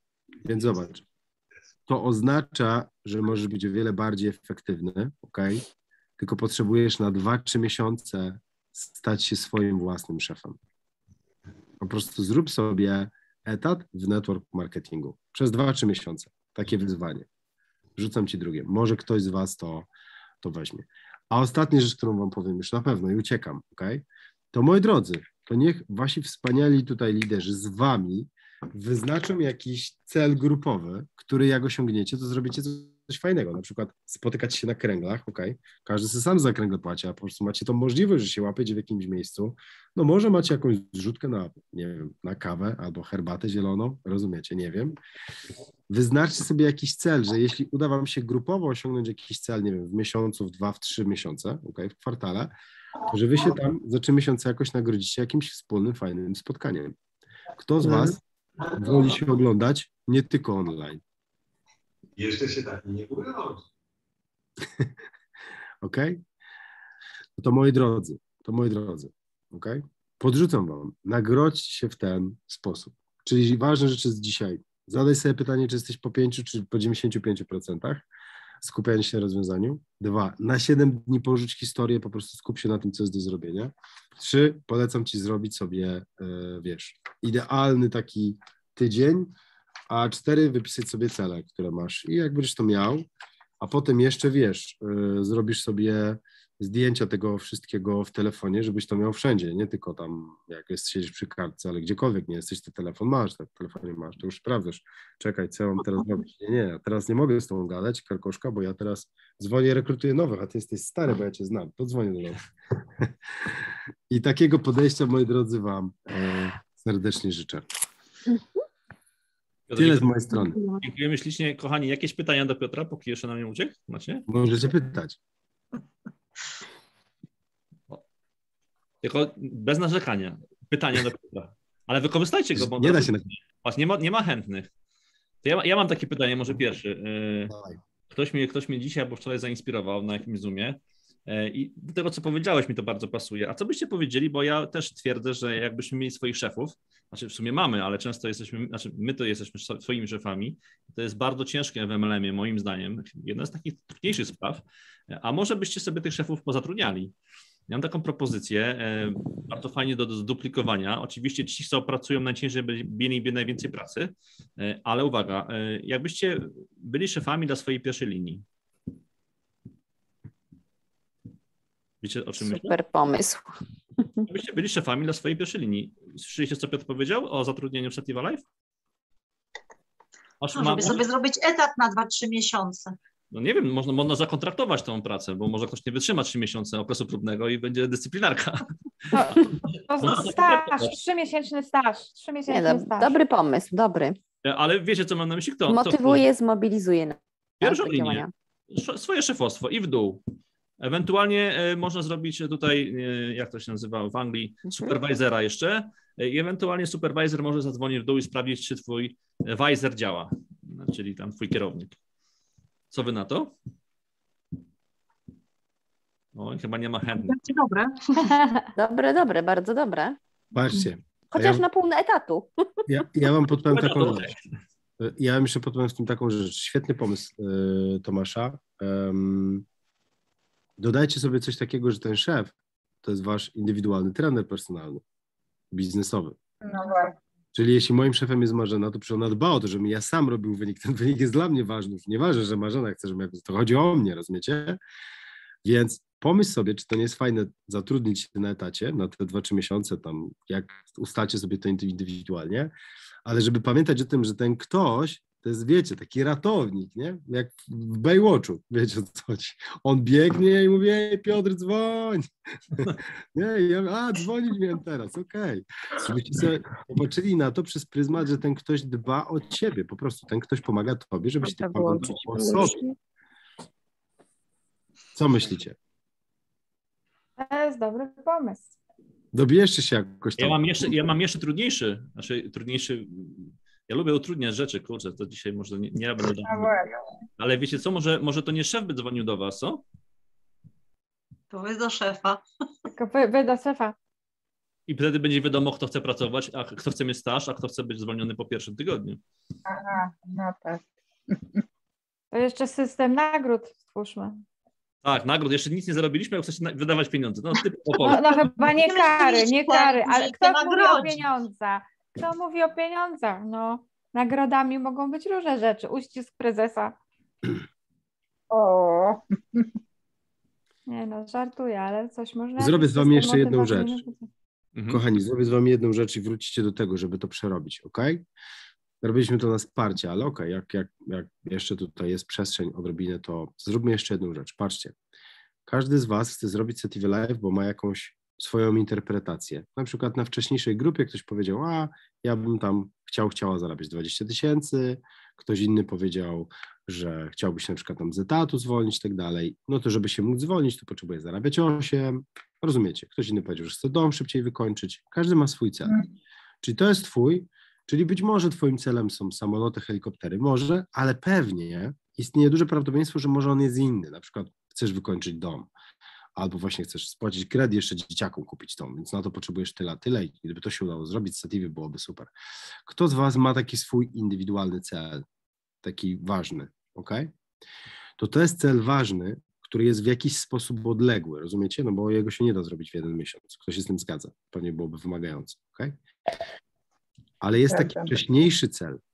To oznacza, że możesz być o wiele bardziej efektywny, ok? Tylko potrzebujesz na 2-3 miesiące stać się swoim własnym szefem. Po prostu zrób sobie etat w network marketingu przez 2-3 miesiące. Takie wyzwanie. Rzucam ci drugie. Może ktoś z was to weźmie. A ostatnia rzecz, którą wam powiem już na pewno i uciekam, ok? To moi drodzy, to niech wasi wspaniali tutaj liderzy z wami wyznaczą jakiś cel grupowy, który jak osiągniecie, to zrobicie coś fajnego. Na przykład spotykać się na kręglach, ok? Każdy sobie sam za kręgle płaci, a po prostu macie tą możliwość, że się łapiecie w jakimś miejscu. No może macie jakąś zrzutkę na, nie wiem, na kawę albo herbatę zieloną, rozumiecie, nie wiem. Wyznaczcie sobie jakiś cel, że jeśli uda wam się grupowo osiągnąć jakiś cel, nie wiem, w miesiącu, w 2, w 3 miesiące, ok, w kwartale, to że wy się tam za 3 miesiące jakoś nagrodzicie jakimś wspólnym, fajnym spotkaniem. Kto z was woli się oglądać nie tylko online? Jeszcze się tak nie urodzi. Okej? To moi drodzy, okej? Podrzucam wam, nagrodźcie się w ten sposób. Czyli ważna rzecz jest dzisiaj. Zadaj sobie pytanie, czy jesteś po 5 czy po 95%, skupiając się na rozwiązaniu. 2, na 7 dni porzuć historię, po prostu skup się na tym, co jest do zrobienia. 3, polecam ci zrobić sobie, wiesz, idealny taki tydzień, a 4 wypisać sobie cele, które masz. I jak będziesz to miał, a potem jeszcze wiesz, zrobisz sobie zdjęcia tego wszystkiego w telefonie, żebyś to miał wszędzie, nie tylko tam, jak siedzisz przy kartce, ale gdziekolwiek nie jesteś, ty telefon masz, tak, w telefonie masz, to już sprawdzasz. Czekaj, co ja mam teraz robić? Nie, ja teraz nie mogę z tobą gadać, Karkoszka, bo ja teraz dzwonię, rekrutuję nowych, a ty jesteś stary, bo ja cię znam, to dzwonię do nowych. I takiego podejścia, moi drodzy, wam serdecznie życzę. Tyle z mojej strony. Dziękujemy ślicznie, kochani. Jakieś pytania do Piotra, póki jeszcze na mnie uciekł? Macie? Możecie pytać. Tylko bez narzekania. Pytania do Piotra. Ale wykorzystajcie go, bo Nie da się. nie ma chętnych. To ja mam takie pytanie, może pierwszy. Ktoś mnie dzisiaj albo wczoraj zainspirował na jakimś Zoomie i do tego, co powiedziałeś, mi to bardzo pasuje. A co byście powiedzieli, bo ja też twierdzę, że jakbyśmy mieli swoich szefów, znaczy w sumie mamy, ale często my to jesteśmy swoimi szefami, to jest bardzo ciężkie w MLM-ie, moim zdaniem, jedna z takich trudniejszych spraw, a może byście sobie tych szefów pozatrudniali. Ja mam taką propozycję, bardzo fajnie do zduplikowania. Oczywiście ci, co pracują najciężej, mieli najwięcej pracy, ale uwaga, jakbyście byli szefami dla swojej pierwszej linii. Wiecie, o czym myślę? Super pomysł. Jakbyście byli szefami dla swojej pierwszej linii. Słyszeliście, co Piotr powiedział o zatrudnieniu w Sativa Life? Żeby sobie zrobić etat na 2-3 miesiące. No nie wiem, można zakontraktować tą pracę, bo może ktoś nie wytrzyma 3 miesiące okresu próbnego i będzie dyscyplinarka. Staż, 3-miesięczny staż. 3-miesięczny staż. Dobry pomysł, dobry. Ale wiecie, co mam na myśli? Motywuje, zmobilizuje na pierwszą linię, działania. swoje szefostwo i w dół. Ewentualnie można zrobić tutaj, jak to się nazywa w Anglii, supervisora jeszcze i ewentualnie supervisor może zadzwonić w dół i sprawdzić, czy twój visor działa, czyli tam twój kierownik. Co wy na to? O, chyba nie ma chętnych. Dobre. Dobre, bardzo dobre. Patrzcie. Chociaż na pół etatu. Ja wam podpowiem taką rzecz. Ja wam jeszcze podpowiem z tym taką rzecz. Świetny pomysł Tomasza. Dodajcie sobie coś takiego, że ten szef to jest wasz indywidualny trener personalny, biznesowy. No właśnie. Czyli jeśli moim szefem jest Marzena, to przecież ona dba o to, żebym ja sam robił wynik. Ten wynik jest dla mnie ważny. Już nieważne, że Marzena chce, żebym to chodzi o mnie, rozumiecie? Więc pomyśl sobie, czy to nie jest fajne zatrudnić się na etacie na te 2-3 miesiące, tam jak ustalcie sobie to indywidualnie, ale żeby pamiętać o tym, że ten ktoś to jest, wiecie, taki ratownik, nie? Jak w Baywatchu, wiecie o co chodzi. On biegnie i mówi, ej, Piotr, dzwoń. Nie, i ja mówię, dzwonić miałem teraz, okej. Żebyście sobie popatrzyli na to przez pryzmat, że ten ktoś dba o ciebie, po prostu ten ktoś pomaga tobie, żebyś ty pomagał o sobie. Co myślicie? To jest dobry pomysł. Dobierzcie się jakoś tam. Ja mam jeszcze trudniejszy. Ja lubię utrudniać rzeczy, kurczę, to dzisiaj może nie będę dał. Ale wiecie co, może to nie szef by dzwonił do was, co? To wy do szefa. Tylko wy do szefa. I wtedy będzie wiadomo, kto chce pracować, a kto chce mieć staż, a kto chce być zwolniony po pierwszym tygodniu. Aha, no tak. To jeszcze system nagród stwórzmy. Tak, nagród. Jeszcze nic nie zarobiliśmy, jak chcecie wydawać pieniądze. No chyba nie kary, ale kto mówi o pieniądzach? Kto mówi o pieniądzach? No, nagrodami mogą być różne rzeczy. Uścisk prezesa. O. Nie no, żartuję, ale coś można... Zrobię z wami jeszcze jedną rzecz. Mhm. Kochani, zrobię z wami jedną rzecz i wrócicie do tego, żeby to przerobić, ok? Robiliśmy to na wsparcie, ale okej, jak jeszcze tutaj jest przestrzeń odrobinę, to zróbmy jeszcze jedną rzecz. Patrzcie, każdy z was chce zrobić Sativa Life, bo ma jakąś swoją interpretację. Na przykład na wcześniejszej grupie ktoś powiedział, ja bym tam chciała zarabiać 20 000, ktoś inny powiedział, że chciałby się na przykład tam z etatu zwolnić i tak dalej. No to żeby się mógł zwolnić, to potrzebuje zarabiać 8. Rozumiecie? Ktoś inny powiedział, że chce dom szybciej wykończyć. Każdy ma swój cel. Czyli to jest czyli być może twoim celem są samoloty, helikoptery, może, ale pewnie istnieje duże prawdopodobieństwo, że może on jest inny. Na przykład chcesz wykończyć dom, albo właśnie chcesz spłacić kredyt, jeszcze dzieciakom kupić dom, więc na to potrzebujesz tyle i gdyby to się udało zrobić z Sativy, byłoby super. Kto z was ma taki swój indywidualny cel, taki ważny, ok? To jest cel ważny, który jest w jakiś sposób odległy, rozumiecie? No bo jego się nie da zrobić w 1 miesiąc. Ktoś się z tym zgadza. Pewnie byłoby wymagające, ok? Ale jest taki wcześniejszy cel,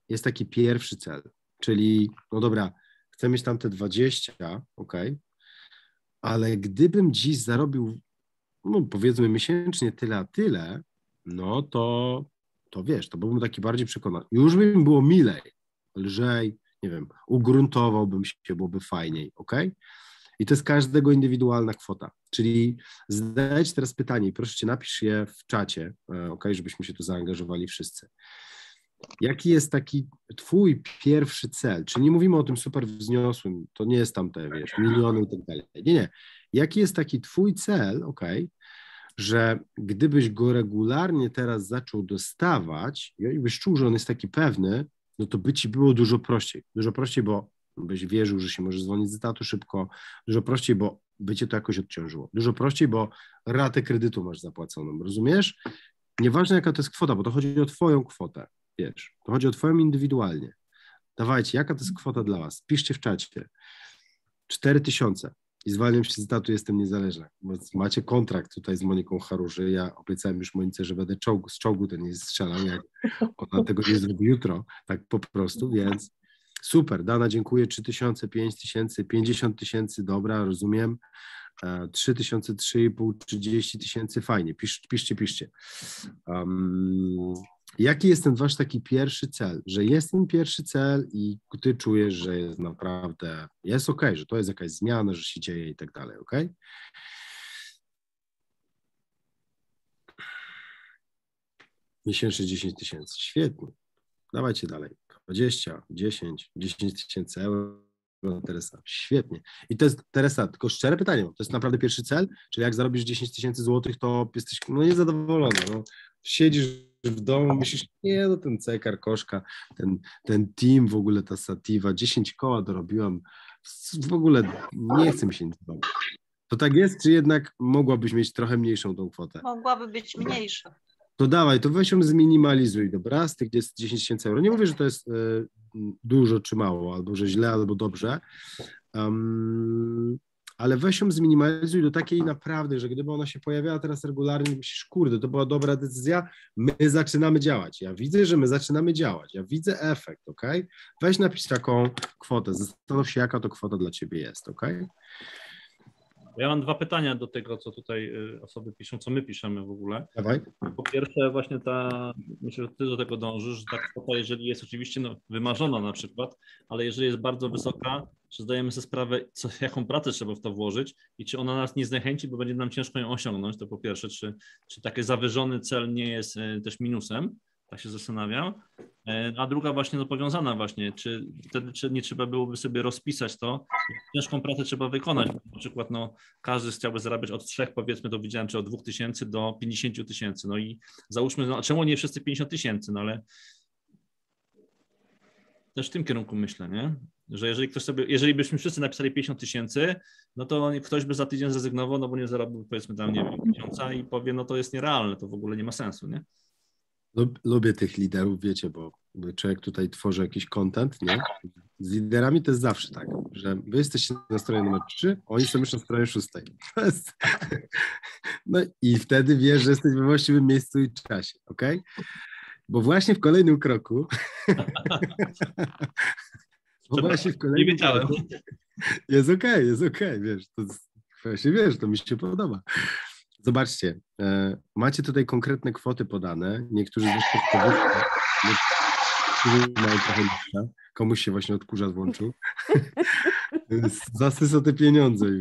jest taki pierwszy cel, czyli no dobra, chcę mieć tam te 20, ok, ale gdybym dziś zarobił, no powiedzmy miesięcznie tyle a tyle, no to wiesz, to byłbym taki bardziej przekonany. Już by mi było milej, lżej, nie wiem, ugruntowałbym się, byłoby fajniej, ok? I to jest każdego indywidualna kwota, czyli zadajcie teraz pytanie i proszę cię, napisz je w czacie, ok, żebyśmy się tu zaangażowali wszyscy. Jaki jest taki twój pierwszy cel? Czyli nie mówimy o tym super wzniosłym, to nie jest tam te, wiesz, miliony i tak dalej. Nie. Jaki jest taki twój cel, ok, że gdybyś go regularnie teraz zaczął dostawać i byś czuł, że on jest taki pewny, no to by ci było dużo prościej. Dużo prościej, bo byś wierzył, że się możesz zwolnić z etatu szybko, dużo prościej, bo by cię to jakoś odciążyło. Dużo prościej, bo ratę kredytu masz zapłaconą, rozumiesz? Nieważne jaka to jest kwota, bo to chodzi o twoją kwotę, wiesz, to chodzi o twoją indywidualnie. Dawajcie, jaka to jest kwota dla was? Piszcie w czacie. 4000 i zwalniam się z etatu, jestem niezależna. Macie kontrakt tutaj z Moniką Haruży, ja obiecałem już Monice, że będę z czołgu ten nie strzelam, jak ona tego nie zrobi jutro, tak po prostu, więc super, Dana, dziękuję, 3000, 5000, 50 000, dobra, rozumiem, 3000, 3,5, 30 000, fajnie, piszcie. Jaki jest ten wasz taki pierwszy cel, że jest ten pierwszy cel i ty czujesz, że jest naprawdę, jest okej, że to jest jakaś zmiana, że się dzieje i tak dalej, okej? Miesięcznie 10 000, świetnie, dawajcie dalej, 20, 10 000 euro, Teresa, świetnie. I to jest, Teresa, tylko szczere pytanie, to jest naprawdę pierwszy cel? Czyli jak zarobisz 10 000 złotych, to jesteś niezadowolona, siedzisz w domu, myślisz, nie, no ten cekar, koszka, ten team w ogóle, ta sativa, 10 koła dorobiłam, w ogóle nie chce mi się nic robić. To tak jest, czy jednak mogłabyś mieć trochę mniejszą tą kwotę? Mogłaby być mniejsza. To dawaj, to weź ją zminimalizuj, dobra, z tych 10 000 euro. Nie mówię, że to jest dużo czy mało, albo że źle, albo dobrze, ale weź ją zminimalizuj do takiej naprawdę, że gdyby ona się pojawiała teraz regularnie, myślisz, kurde, to była dobra decyzja, my zaczynamy działać. Ja widzę, że my zaczynamy działać, ja widzę efekt, ok? Weź napisz taką kwotę, zastanów się, jaka to kwota dla ciebie jest, ok? Ja mam 2 pytania do tego, co tutaj osoby piszą, co my piszemy w ogóle. Dawaj. Po pierwsze właśnie myślę, że ty do tego dążysz, że ta kwota, jeżeli jest oczywiście wymarzona na przykład, ale jeżeli jest bardzo wysoka, czy zdajemy sobie sprawę, jaką pracę trzeba w to włożyć i czy ona nas nie zniechęci, bo będzie nam ciężko ją osiągnąć, to po pierwsze, czy taki zawyżony cel nie jest też minusem, tak się zastanawiam. A druga właśnie powiązana właśnie, czy wtedy nie trzeba byłoby sobie rozpisać to, ciężką pracę trzeba wykonać, na przykład każdy chciałby zarabiać od 3, powiedzmy, to widziałem, czy od 2000 do 50 000, no i załóżmy, czemu nie wszyscy 50 000, no ale też w tym kierunku myślę, nie? Że jeżeli byśmy wszyscy napisali 50 000, no to ktoś by za tydzień zrezygnował, no bo nie zarobił, powiedzmy tam, nie wiem, 1000 i powie, no to jest nierealne, to w ogóle nie ma sensu, nie? Lubię tych liderów, wiecie, bo człowiek tutaj tworzy jakiś content, nie? Z liderami to jest zawsze tak, że wy jesteście na stronie numer 3, oni są już na stronie 6. To jest... No i wtedy wiesz, że jesteś we właściwym miejscu i czasie, ok? Bo właśnie w kolejnym kroku... Nie wiedziałem. Jest okej, wiesz, to właśnie wiesz, to mi się podoba. Zobaczcie, macie tutaj konkretne kwoty podane, niektórzy zresztą mają trochę niższe, komuś się właśnie odkurzacz włączył, zasysa te pieniądze już.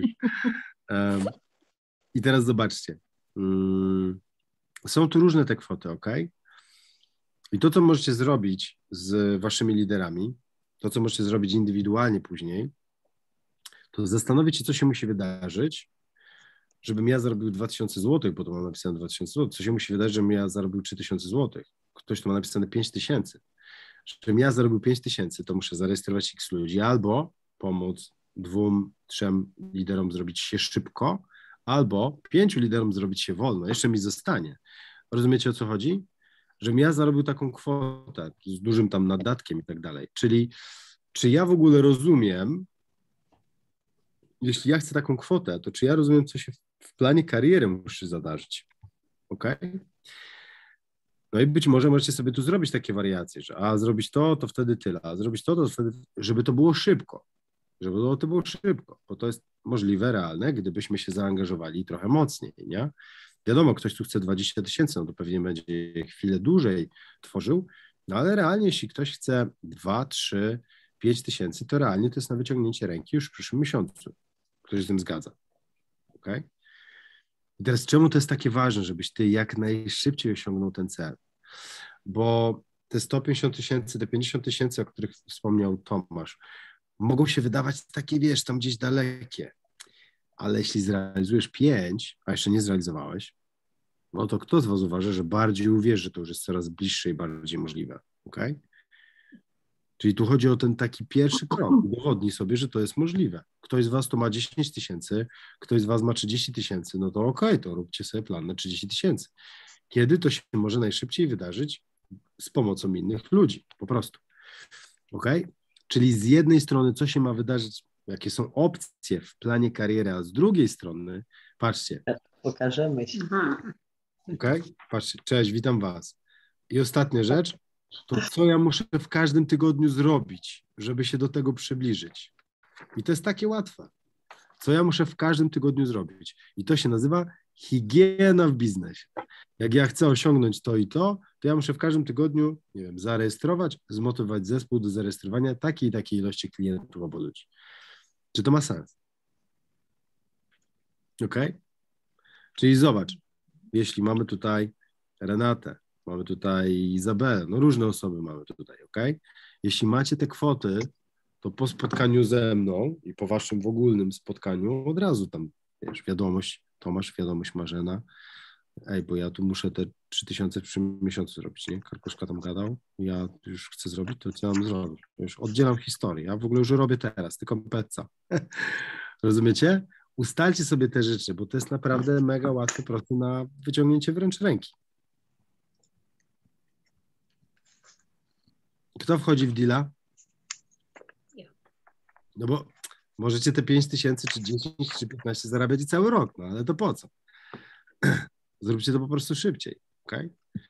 I teraz zobaczcie, są tu różne te kwoty, ok? I to, co możecie zrobić z waszymi liderami, to, co możecie zrobić indywidualnie później, to zastanowić się, co się musi wydarzyć, żebym ja zarobił 2000 zł, bo to mam napisane 2000 zł, co się musi wydarzyć, żebym ja zarobił 3000 zł. Ktoś tu ma napisane 5000. Żebym ja zarobił 5000, to muszę zarejestrować x ludzi albo pomóc 2, 3 liderom zrobić się szybko, albo 5 liderom zrobić się wolno. Jeszcze mi zostanie. Rozumiecie, o co chodzi? Żebym ja zarobił taką kwotę z dużym tam nadatkiem i tak dalej. Czyli czy ja w ogóle rozumiem, jeśli ja chcę taką kwotę, to czy ja rozumiem, co się w planie kariery musi zadarzyć? Ok? No i być może możecie sobie tu zrobić takie wariacje, że zrobić to wtedy tyle, a zrobić to wtedy, żeby to było szybko. Żeby to było szybko, bo to jest możliwe, realne, gdybyśmy się zaangażowali trochę mocniej, nie? Wiadomo, ktoś tu chce 20 000, no to pewnie będzie chwilę dłużej tworzył, no ale realnie, jeśli ktoś chce 2, 3, 5 tysięcy, to realnie to jest na wyciągnięcie ręki już w przyszłym miesiącu. Ktoś się z tym zgadza. Okay? I teraz czemu to jest takie ważne, żebyś ty jak najszybciej osiągnął ten cel? Bo te 150 000, te 50 000, o których wspomniał Tomasz, mogą się wydawać takie, wiesz, tam gdzieś dalekie, ale jeśli zrealizujesz 5, a jeszcze nie zrealizowałeś, no to kto z was uważa, że bardziej uwierzy, że to już jest coraz bliższe i bardziej możliwe, okej? Czyli tu chodzi o ten taki pierwszy krok, udowodnij sobie, że to jest możliwe. Ktoś z was to ma 10 000, ktoś z was ma 30 000, no to okej, to róbcie sobie plan na 30 000. Kiedy to się może najszybciej wydarzyć? Z pomocą innych ludzi, po prostu, okej? Czyli z jednej strony, co się ma wydarzyć, jakie są opcje w planie kariery, a z drugiej strony, patrzcie. Pokażemy się. Okej? Patrzcie, cześć, witam was. I ostatnia rzecz, to co ja muszę w każdym tygodniu zrobić, żeby się do tego przybliżyć. I to jest takie łatwe. Co ja muszę w każdym tygodniu zrobić. I to się nazywa higiena w biznesie. Jak ja chcę osiągnąć to i to ja muszę w każdym tygodniu, nie wiem, zarejestrować, zmotywować zespół do zarejestrowania takiej i takiej ilości klientów albo ludzi. Czy to ma sens? Okej? Czyli zobacz, jeśli mamy tutaj Renatę, mamy tutaj Izabelę, no różne osoby mamy tutaj, okej? Jeśli macie te kwoty, to po spotkaniu ze mną i po waszym w ogólnym spotkaniu od razu tam, wiesz, wiadomość Tomasz, wiadomość Marzena, bo ja tu muszę te 3000 w przyszłym miesiącu zrobić, nie? Karkoszka tam gadał, ja już chcę zrobić, to co mam zrobić? Już oddzielam historię, ja w ogóle już robię teraz, tylko pezza. Rozumiecie? Ustalcie sobie te rzeczy, bo to jest naprawdę mega łatwy, prosty na wyciągnięcie wręcz ręki. Kto wchodzi w deala? No bo możecie te 5000, czy 10, czy 15 zarabiać cały rok, no ale to po co? Zróbcie to po prostu szybciej, okej?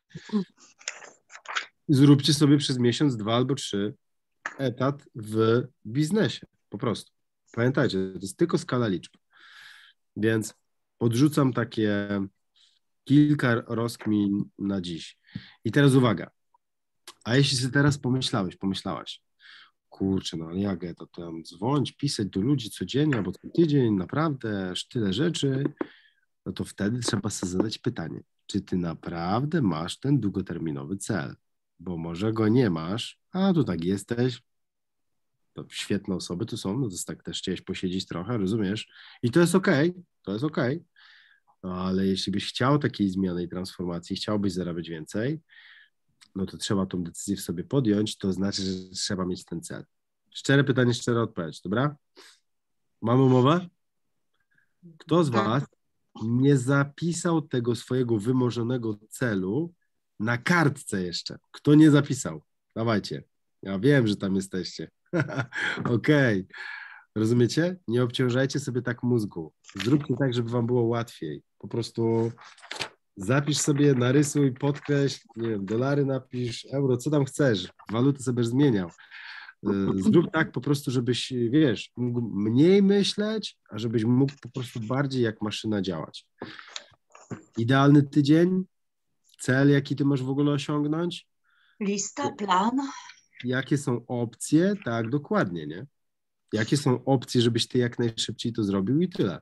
Zróbcie sobie przez miesiąc, 2 albo 3 etat w biznesie, po prostu. Pamiętajcie, to jest tylko skala liczb. Więc odrzucam takie kilka rozkmin na dziś. I teraz uwaga. A jeśli sobie teraz pomyślałaś, kurczę, no ale jak to tam dzwonić, pisać do ludzi codziennie albo co tydzień, naprawdę aż tyle rzeczy, no to wtedy trzeba sobie zadać pytanie, czy ty naprawdę masz ten długoterminowy cel? Bo może go nie masz, a tu tak jesteś, to świetne osoby tu są, no to tak też chciałeś posiedzieć trochę, rozumiesz? I to jest okej, no ale jeśli byś chciał takiej zmiany i transformacji, chciałbyś zarabiać więcej, no to trzeba tą decyzję w sobie podjąć, to znaczy, że trzeba mieć ten cel. Szczere pytanie, szczera odpowiedź, dobra? Mamy umowę? Kto z was nie zapisał tego swojego wymarzonego celu na kartce jeszcze? Kto nie zapisał? Dawajcie. Ja wiem, że tam jesteście. Okej. Rozumiecie? Nie obciążajcie sobie tak mózgu. Zróbcie tak, żeby wam było łatwiej. Po prostu zapisz sobie, narysuj, podkreśl, nie wiem, dolary napisz, euro, co tam chcesz. Waluty sobie będziesz zmieniał. Zrób tak po prostu, żebyś, wiesz, mógł mniej myśleć, a żebyś mógł po prostu bardziej jak maszyna działać. Idealny tydzień, cel, jaki ty masz w ogóle osiągnąć? Lista, plan. Jakie są opcje? Tak, dokładnie, nie? Jakie są opcje, żebyś ty jak najszybciej to zrobił i tyle.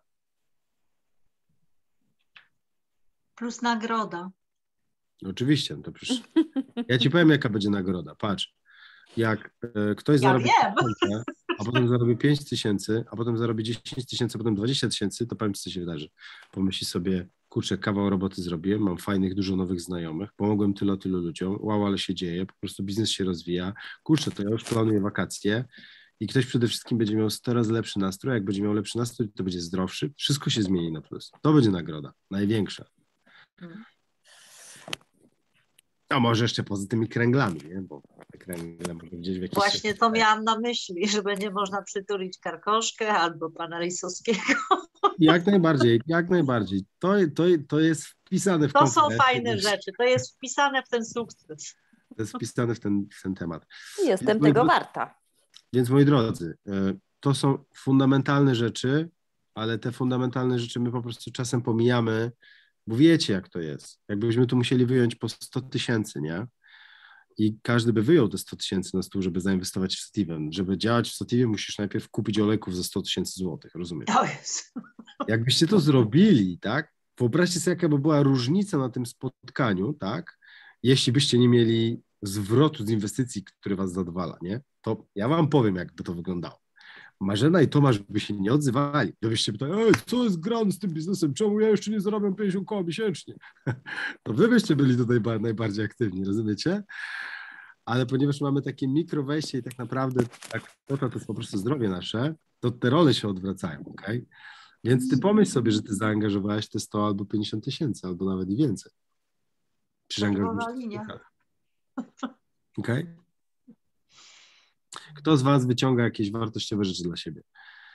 Plus nagroda. Oczywiście, no to przecież ja ci powiem, jaka będzie nagroda. Patrz, jak ktoś zarobi 1000, a potem zarobi 5000, a potem zarobi 10 000, a potem 20 000, to powiem ci, co się wydarzy. Pomyśli sobie, kurczę, kawał roboty zrobiłem, mam fajnych, dużo nowych znajomych, pomogłem tylu ludziom, wow, ale się dzieje, po prostu biznes się rozwija, kurczę, to ja już planuję wakacje i ktoś przede wszystkim będzie miał 100 razy lepszy nastrój, a jak będzie miał lepszy nastrój, to będzie zdrowszy, wszystko się zmieni na plus. To będzie nagroda, największa. A może jeszcze poza tymi kręglami, nie? Bo te kręgle mogą gdzieś w jakiś... Właśnie to miałam na myśli, że będzie można przytulić Karkoszkę albo pana Lisowskiego. Jak najbardziej, jak najbardziej. To jest wpisane w To są kontrakt, fajne rzeczy, to jest wpisane w ten sukces. To jest wpisane w ten temat. Jestem Moi tego drodzy- warta. Więc moi drodzy, to są fundamentalne rzeczy, ale te fundamentalne rzeczy my po prostu czasem pomijamy, bo wiecie jak to jest. Jakbyśmy tu musieli wyjąć po 100 000, nie? I każdy by wyjął te 100 000 na stół, żeby zainwestować w Steven. Żeby działać w Steven, musisz najpierw kupić olejków za 100 000 złotych, rozumiesz? To jest. Jakbyście to zrobili, tak? Wyobraźcie sobie, jaka by była różnica na tym spotkaniu, tak? Jeśli byście nie mieli zwrotu z inwestycji, który was zadowala, nie? To ja wam powiem, jakby to wyglądało. Marzena i Tomasz by się nie odzywali. Gdybyście pytali, co jest grane z tym biznesem? Czemu ja jeszcze nie zarabiam 50 koła miesięcznie? To wy byście byli tutaj najbardziej aktywni, rozumiecie? Ale ponieważ mamy takie mikro wejście i tak naprawdę ta kwota to jest po prostu zdrowie nasze, to te role się odwracają, okej? Więc ty pomyśl sobie, że ty zaangażowałeś te 100 albo 50 000, albo nawet i więcej. Czy Czerwona linia. Okej? Kto z was wyciąga jakieś wartościowe rzeczy dla siebie?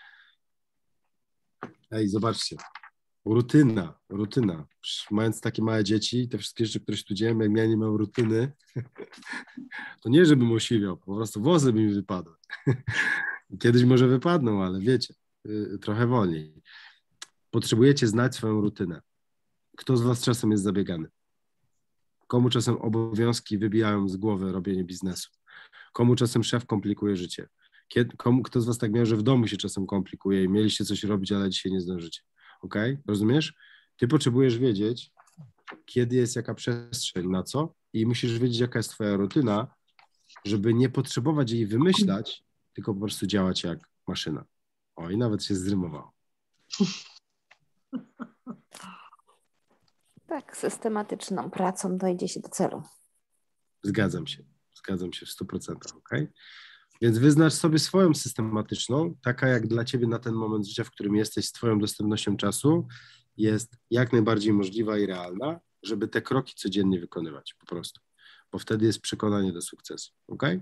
Ej, zobaczcie. Rutyna. Mając takie małe dzieci, te wszystkie rzeczy, które studiłem, jak ja nie mam rutyny, to nie, żebym osiwiał, po prostu włosy by mi wypadły. Kiedyś może wypadną, ale wiecie, trochę wolniej. Potrzebujecie znać swoją rutynę. Kto z was czasem jest zabiegany? Komu czasem obowiązki wybijają z głowy robienie biznesu? Komu czasem szef komplikuje życie? Kto z was tak miał, że w domu się czasem komplikuje i mieliście coś robić, ale dzisiaj nie zdążycie? Okej? Rozumiesz? Ty potrzebujesz wiedzieć, kiedy jest jaka przestrzeń, na co i musisz wiedzieć, jaka jest twoja rutyna, żeby nie potrzebować jej wymyślać, tylko po prostu działać jak maszyna. O, i nawet się zrymowało. Tak, systematyczną pracą dojdzie się do celu. Zgadzam się w 100%, okej? Więc wyznacz sobie swoją systematyczną, taka jak dla ciebie na ten moment życia, w którym jesteś, z twoją dostępnością czasu, jest jak najbardziej możliwa i realna, żeby te kroki codziennie wykonywać po prostu, bo wtedy jest przekonanie do sukcesu, okej?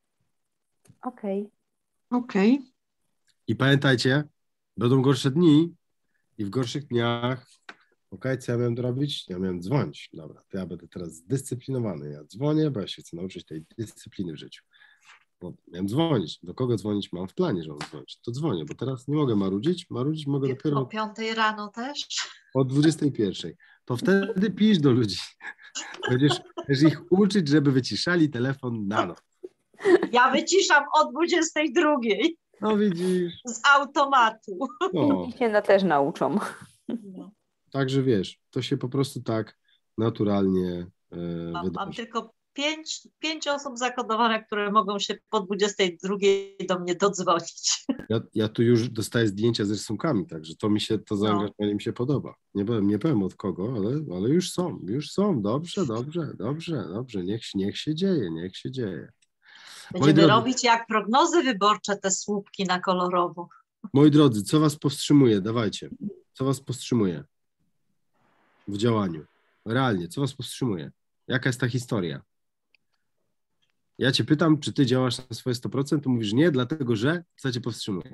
Okej. I pamiętajcie, będą gorsze dni i w gorszych dniach, co ja miałem robić? Ja miałem dzwonić. Dobra, to ja będę teraz zdyscyplinowany. Ja dzwonię, bo ja się chcę nauczyć tej dyscypliny w życiu. Bo miałem dzwonić. Do kogo dzwonić? Mam w planie, że mam dzwonić. To dzwonię, bo teraz nie mogę marudzić. Marudzić mogę O dopiero 5 rano też? o 21. To wtedy pisz do ludzi. Będziesz ich uczyć, żeby wyciszali telefon na noc. Ja wyciszam o 22 No widzisz. z automatu. No. Się też nauczą. No. Także wiesz, to się po prostu tak naturalnie Mam wydarzy. tylko 5 osób zakodowanych, które mogą się po 22 do mnie dodzwonić. Ja tu już dostaję zdjęcia z rysunkami, także to zaangażowanie mi się podoba. Nie powiem od kogo, ale już są. Dobrze. Niech się dzieje. Będziemy drodzy, robić jak prognozy wyborcze te słupki na kolorowo. moi drodzy, co was powstrzymuje? Dawajcie. Co was powstrzymuje w działaniu? Realnie, co was powstrzymuje? Jaka jest ta historia? Ja cię pytam, czy ty działasz na swoje 100%, to mówisz nie, dlatego że co cię powstrzymuje?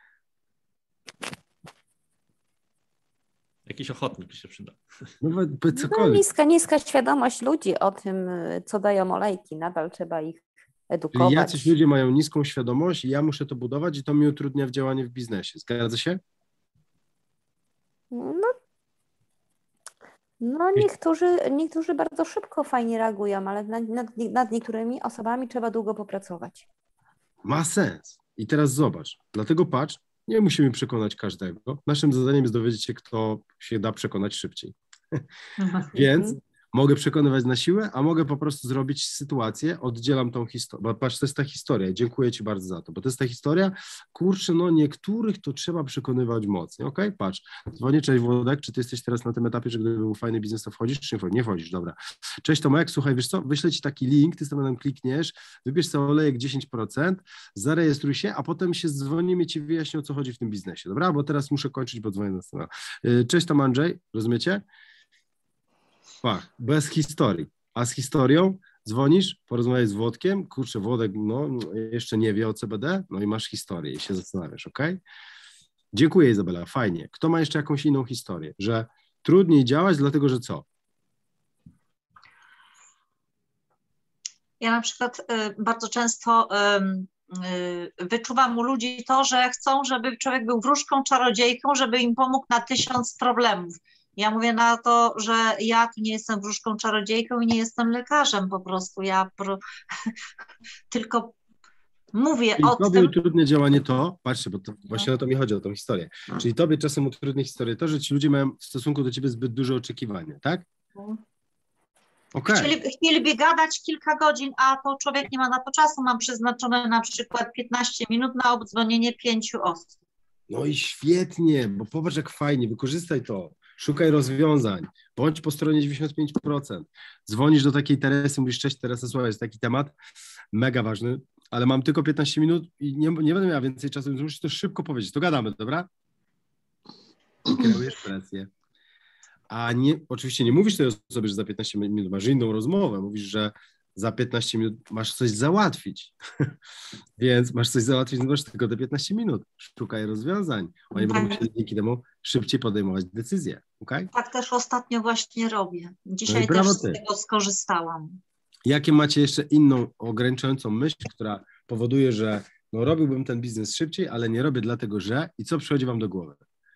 Jakiś ochotnik by się przydał. No, No, cokolwiek. niska świadomość ludzi o tym, co dają olejki. Nadal trzeba ich Czyli edukować. jacyś ludzie mają niską świadomość i ja muszę to budować i to mi utrudnia w działanie w biznesie. Zgadza się? No niektórzy bardzo szybko fajnie reagują, ale nad niektórymi osobami trzeba długo popracować. Ma sens. I teraz zobacz. Dlatego patrz, nie musimy przekonać każdego. Naszym zadaniem jest dowiedzieć się, kto się da przekonać szybciej. Więc mogę przekonywać na siłę, a mogę po prostu zrobić sytuację, oddzielam tą historię. Bo patrz, to jest ta historia. Dziękuję ci bardzo za to, bo to jest ta historia. Kurczę, no niektórych to trzeba przekonywać mocniej. Okej? Patrz, dzwonię, cześć Włodek, czy ty jesteś teraz na tym etapie, że gdyby był fajny biznes, to wchodzisz, czy nie wchodzisz? Nie wchodzisz, dobra. Cześć Tomek, słuchaj, wiesz co, wyślę ci taki link, ty sobie tam klikniesz, wybierz sobie olejek 10%, zarejestruj się, a potem się dzwonimy i ci wyjaśnię, o co chodzi w tym biznesie, dobra? Bo teraz muszę kończyć, bo dzwonię na stronę. Cześć, tam Andrzej, rozumiecie? Bez historii. A z historią dzwonisz, porozmawiaj z Włodkiem, kurczę, Włodek, no jeszcze nie wie o CBD, no i masz historię i się zastanawiasz, okej? Dziękuję, Izabela, fajnie. Kto ma jeszcze jakąś inną historię, że trudniej działać, dlatego że co? Ja na przykład bardzo często wyczuwam u ludzi to, że chcą, żeby człowiek był wróżką, czarodziejką, żeby im pomógł na 1000 problemów. Ja mówię na to, że ja tu nie jestem wróżką, czarodziejką i nie jestem lekarzem po prostu. Tylko mówię Czyli o tobie tym. utrudnia działanie to, patrzcie, bo to właśnie o to mi chodzi, o tą historię. Czyli tobie czasem utrudnia historię to, że ci ludzie mają w stosunku do ciebie zbyt duże oczekiwania, tak? Okej. Chcieliby gadać kilka godzin, a to człowiek nie ma na to czasu. Mam przeznaczone na przykład 15 minut na obdzwonienie 5 osób. No i świetnie, bo popatrz jak fajnie, wykorzystaj to, szukaj rozwiązań, bądź po stronie 95%. Dzwonisz do takiej Teresy, mówisz, cześć Teresa, słuchaj, jest taki temat mega ważny, ale mam tylko 15 minut i nie będę miała więcej czasu, więc musisz to szybko powiedzieć. To gadamy, dobra? I kreujesz presję. A nie, oczywiście nie mówisz tej osobie, że za 15 minut masz inną rozmowę, mówisz, że za 15 minut masz coś załatwić, więc masz coś załatwić, no masz tylko te 15 minut. Szukaj rozwiązań. Oni będą musieli dzięki temu szybciej podejmować decyzje, okej? Tak też ostatnio właśnie robię. Dzisiaj też z tego skorzystałam. Jakie macie jeszcze inną ograniczającą myśl, która powoduje, że no robiłbym ten biznes szybciej, ale nie robię dlatego, że i co przychodzi wam do głowy?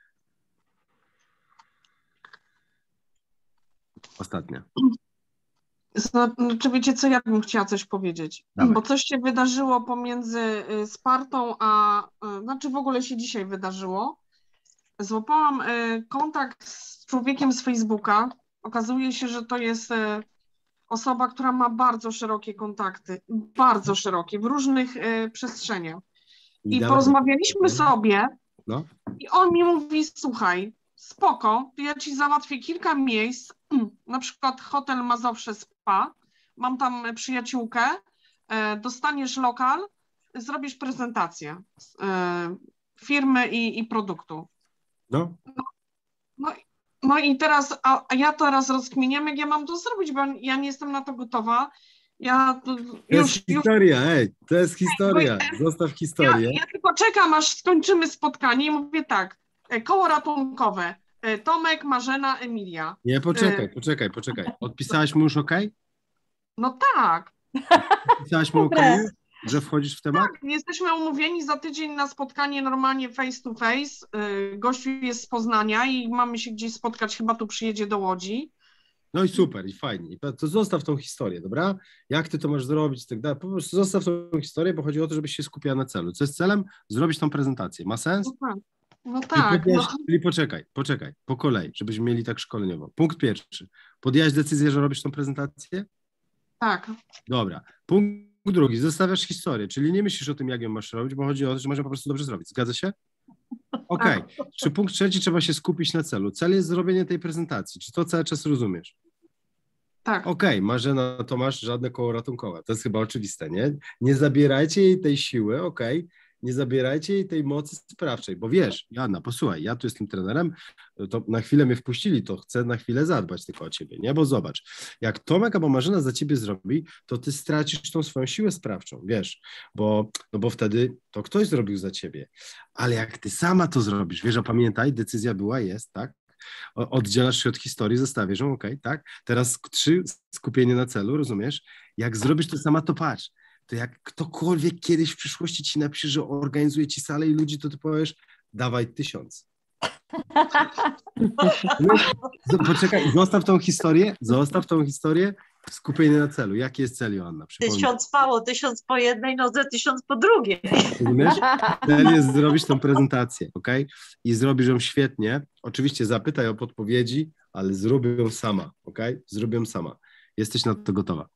Ostatnia. Znaczy wiecie co, ja bym chciała coś powiedzieć, Dawaj. bo coś się wydarzyło pomiędzy Spartą, znaczy w ogóle się dzisiaj wydarzyło. Złapałam kontakt z człowiekiem z Facebooka. Okazuje się, że to jest osoba, która ma bardzo szerokie kontakty, bardzo szerokie, w różnych przestrzeniach. I porozmawialiśmy sobie i on mi mówi, słuchaj, spoko, ja ci załatwię kilka miejsc, na przykład hotel Mazowsze Spa, mam tam przyjaciółkę, dostaniesz lokal, zrobisz prezentację firmy i produktu. No i teraz, a ja teraz rozkminiam, jak ja mam to zrobić, bo ja nie jestem na to gotowa. To jest historia, to jest historia, zostaw historię. Ja tylko czekam, aż skończymy spotkanie i mówię tak, koło ratunkowe, Tomek, Marzena, Emilia. Nie, poczekaj. Odpisałaś mu już OK? No tak. Odpisałaś mu OK, że wchodzisz w temat? Tak, jesteśmy umówieni za tydzień na spotkanie normalnie face to face. Gościu jest z Poznania i mamy się gdzieś spotkać, chyba tu przyjedzie do Łodzi. No i super, i fajnie. To zostaw tą historię, dobra? Jak ty to masz zrobić i tak dalej. Po prostu zostaw tą historię, bo chodzi o to, żebyś się skupiała na celu. Co jest celem? Zrobić tą prezentację. Ma sens? No tak. Czyli poczekaj, po kolei, żebyśmy mieli tak szkoleniowo. Punkt pierwszy. Podjęłaś decyzję, że robisz tą prezentację? Tak. Dobra. Punkt drugi. Zostawiasz historię, czyli nie myślisz o tym, jak ją masz robić, bo chodzi o to, że masz ją po prostu dobrze zrobić. Zgadza się? Okej. Czy punkt trzeci, trzeba się skupić na celu. Cel jest zrobienie tej prezentacji. Czy to cały czas rozumiesz? Tak. Okej, Marzena, to masz żadne koło ratunkowe. To jest chyba oczywiste, nie? Nie zabierajcie jej tej siły, nie zabierajcie jej tej mocy sprawczej, bo wiesz, Joanna, posłuchaj, ja tu jestem trenerem, to na chwilę mnie wpuścili, to chcę na chwilę zadbać tylko o ciebie, nie? Bo zobacz, jak Tomek albo Marzena za ciebie zrobi, to ty stracisz tą swoją siłę sprawczą, wiesz, bo wtedy to ktoś zrobił za ciebie, ale jak ty sama to zrobisz, wiesz, a pamiętaj, decyzja była, jest, tak? Oddzielasz się od historii, zostawisz ją, tak? Teraz 3, skupienie na celu, rozumiesz? Jak zrobisz to sama, to patrz, to jak ktokolwiek kiedyś w przyszłości ci napisze, że organizuje ci salę i ludzi, to ty powiesz, dawaj 1000. Poczekaj, zostaw tą historię, skupienie na celu. Jaki jest cel, Joanna? 1000 mało, 1000 po jednej nodze, 1000 po drugiej. Rozumiesz? Cel jest zrobić tą prezentację, I zrobisz ją świetnie. Oczywiście zapytaj o podpowiedzi, ale zrób ją sama, Zrób ją sama. Jesteś na to gotowa.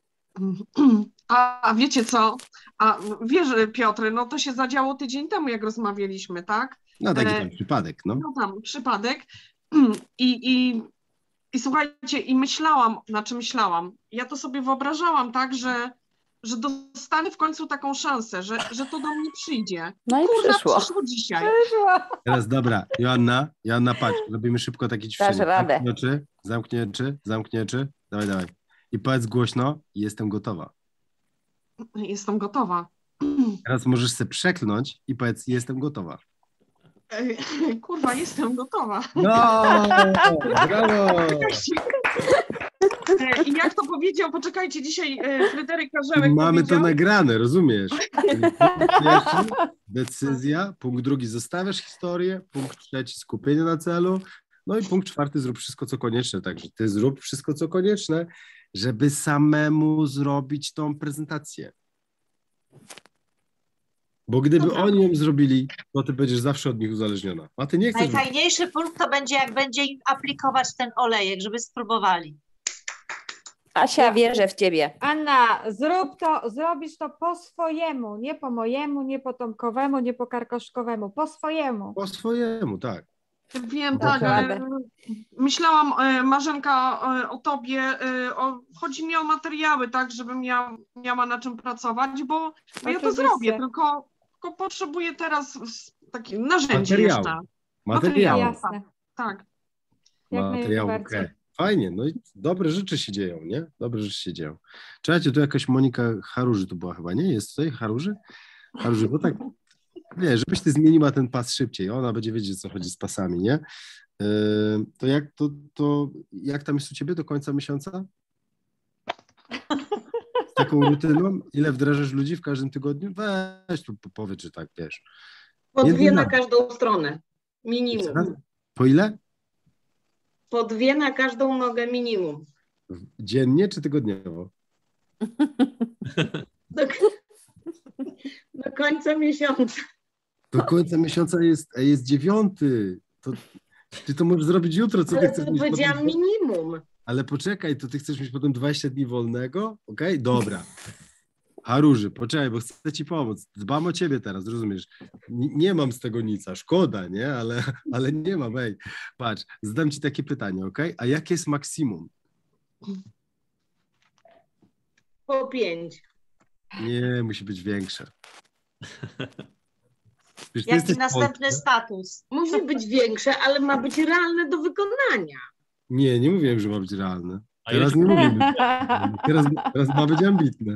A wiecie co? Wiesz, Piotr, no to się zadziało tydzień temu, jak rozmawialiśmy, tak? No taki tam przypadek, no. No tam, przypadek. I słuchajcie, i myślałam, ja to sobie wiobrażałam tak, że dostanę w końcu taką szansę, że to do mnie przyjdzie. No i przyszło dzisiaj. Teraz dobra, Joanna, patrz, robimy szybko takie ćwiczenie. Dasz radę. Zamknij oczy. Dawaj. I powiedz głośno, jestem gotowa. Jestem gotowa. Teraz możesz sobie przeklnąć i powiedz, jestem gotowa. Kurwa, jestem gotowa. No, brawo! I jak to powiedział, poczekajcie, dzisiaj Fryderyk Karzełek Mamy powiedział... to nagrane, rozumiesz? Punkt pierwszy, decyzja, punkt drugi, zostawiasz historię, punkt trzeci, skupienie na celu, no i punkt czwarty, zrób wszystko, co konieczne. Także ty zrób wszystko, co konieczne, żeby samemu zrobić tą prezentację. Bo gdyby Dobra. oni ją zrobili, to ty będziesz zawsze od nich uzależniona. A ty nie chcesz... Najfajniejszy punkt to będzie, jak będzie im aplikować ten olejek, żeby spróbowali. Asia, wierzę w ciebie. Anna, zrobisz to po swojemu, nie po mojemu, nie po Tomkowemu, nie po Karkoszkowemu, po swojemu. Po swojemu, tak. Wiem, Dasz tak. radę. Myślałam, Marzenka, o tobie. Chodzi mi o materiały, tak, żebym miała na czym pracować, bo ja to Oczywiście. zrobię, tylko potrzebuję teraz takie narzędzie Materiału. jeszcze. Materiał. Jasne. Tak. Jak Materiał, najbardziej. okej. Fajnie, no i dobre rzeczy się dzieją, nie? Dobre rzeczy się dzieją. Czekajcie, tu jakaś Monika Haruży tu była chyba, nie? Jest tutaj Haruży? Haruży, bo tak, nie, żebyś ty zmieniła ten pas szybciej, ona będzie wiedzieć, o co chodzi z pasami, nie? To jak tam jest u ciebie do końca miesiąca? Z taką rutyną? Ile wdrażasz ludzi w każdym tygodniu? Weź tu powiedz, że tak, wiesz. Po Nie 2 na znam. każdą stronę. Minimum. Po ile? Po 2 na każdą nogę minimum. Dziennie czy tygodniowo? Do końca miesiąca. Do końca miesiąca jest 9. Ty to możesz zrobić jutro, co ty Ale chcesz to mieć powiedziałam potem? minimum. Ale poczekaj, to ty chcesz mieć potem 20 dni wolnego? Okej? Dobra. Haruży, poczekaj, bo chcę ci pomóc. Dbam o ciebie teraz, rozumiesz? Nie mam z tego nic, a szkoda, nie? Ale nie mam, ej. Patrz, zadam ci takie pytanie, okej? A jakie jest maksimum? Po 5. Nie, musi być większe. Przecież ty Jaki jesteś w następny Polsce. status? Musi być większe, ale ma być realne do wykonania. Nie mówiłem, że ma być realne. A Teraz ile- nie mówię. Teraz ma być ambitne.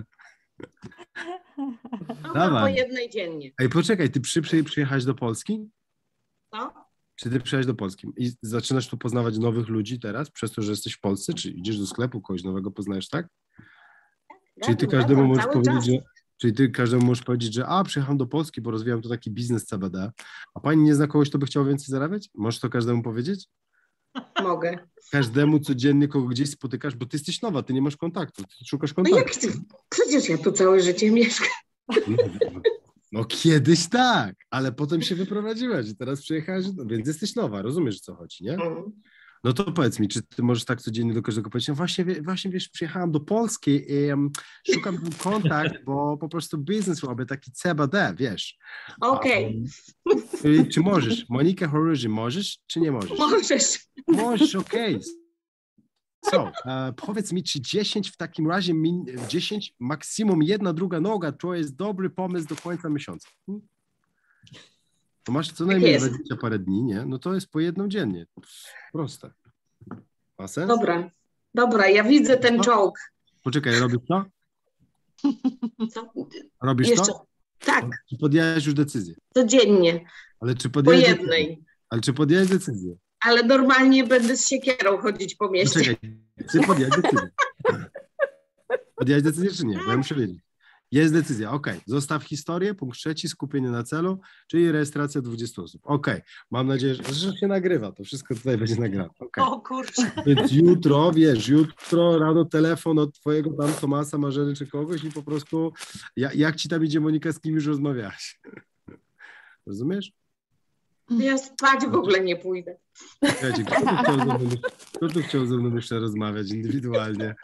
No po Dawaj. 1 dziennie. Ej, poczekaj, ty przyjechałeś do Polski? No. Czy ty przyjechałeś do Polski i zaczynasz tu poznawać nowych ludzi teraz, przez to, że jesteś w Polsce? Czy idziesz do sklepu, kogoś nowego poznajesz, tak? Czyli ty każdemu możesz powiedzieć, że przyjechałem do Polski, bo rozwijam tu taki biznes CBD, a pani nie zna kogoś, kto by chciał więcej zarabiać? Możesz to każdemu powiedzieć? Mogę. Każdemu codziennie, kogo gdzieś spotykasz, bo ty jesteś nowa, ty nie masz kontaktu, ty szukasz No kontaktu. jak ty? Przecież ja tu całe życie mieszkam. No kiedyś tak, ale potem się wyprowadziłaś i teraz przyjechałaś, więc jesteś nowa, rozumiesz, o co chodzi, nie? No to powiedz mi, czy ty możesz tak codziennie do każdego powiedzieć, no właśnie wiesz, przyjechałam do Polski i szukam kontakt, bo po prostu biznes robię, taki CBD, wiesz. Okej. Czy możesz? Monika Haruży, możesz, czy nie możesz? Możesz. Możesz, okej. So, powiedz mi, czy 10 w takim razie, 10 maksimum 1 druga noga, to jest dobry pomysł do końca miesiąca. To masz co najmniej jest. 20 parę dni, nie? No to jest po 1 dziennie. Proste. Ma sens? Dobra, ja widzę ten czołg. Poczekaj, robisz to? Co? Robisz Jeszcze. to? Tak, Czy podjęłaś już decyzję? codziennie. Ale czy Po podjęłaś jednej. decyzję? Ale czy podjęłaś decyzję? Ale normalnie będę z siekierą chodzić po mieście. Poczekaj, czy podjęłaś decyzję? Podjęłaś decyzję, czy nie? Bo ja muszę wiedzieć. Jest decyzja, okej. Zostaw historię, punkt trzeci, skupienie na celu, czyli rejestracja 20 osób. Okej. Mam nadzieję, że się nagrywa, to wszystko tutaj będzie nagrane. Okej. O kurczę. Więc jutro rano telefon od twojego tam Tomasa, Marzeny czy kogoś i po prostu jak ci tam idzie, Monika, z kim już rozmawiałaś? Rozumiesz? Ja spać w ogóle nie pójdę. Słuchajcie, kto tu chciał ze mną jeszcze rozmawiać indywidualnie?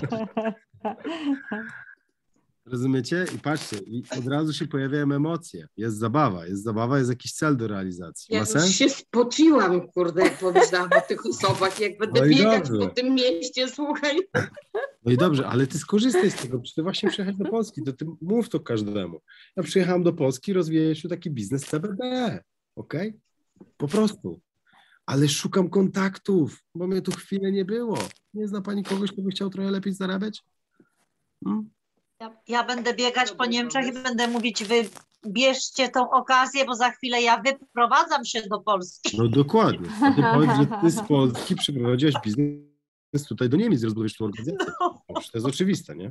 Rozumiecie? I patrzcie, i od razu się pojawiają emocje. Jest zabawa, jest jakiś cel do realizacji. Ja Ma już sens? się spociłam, kurde, jak pomyślałam o tych osobach, jak będę No i biegać dobrze. po tym mieście, słuchaj. No i dobrze, ale ty skorzystaj z tego, czy ty właśnie przyjechałeś do Polski, to ty mów to każdemu. Ja przyjechałam do Polski, rozwijaj się taki biznes CBD, okej? Po prostu. Ale szukam kontaktów, bo mnie tu chwilę nie było. Nie zna pani kogoś, kto by chciał trochę lepiej zarabiać? Ja będę biegać po Niemczech i będę mówić, bierzcie tą okazję, bo za chwilę ja wyprowadzam się do Polski. No dokładnie. A ty powiedz, że ty z Polski przeprowadziłeś biznes tutaj do Niemiec, rozbudowisz tą organizację. No. To jest oczywiste, nie?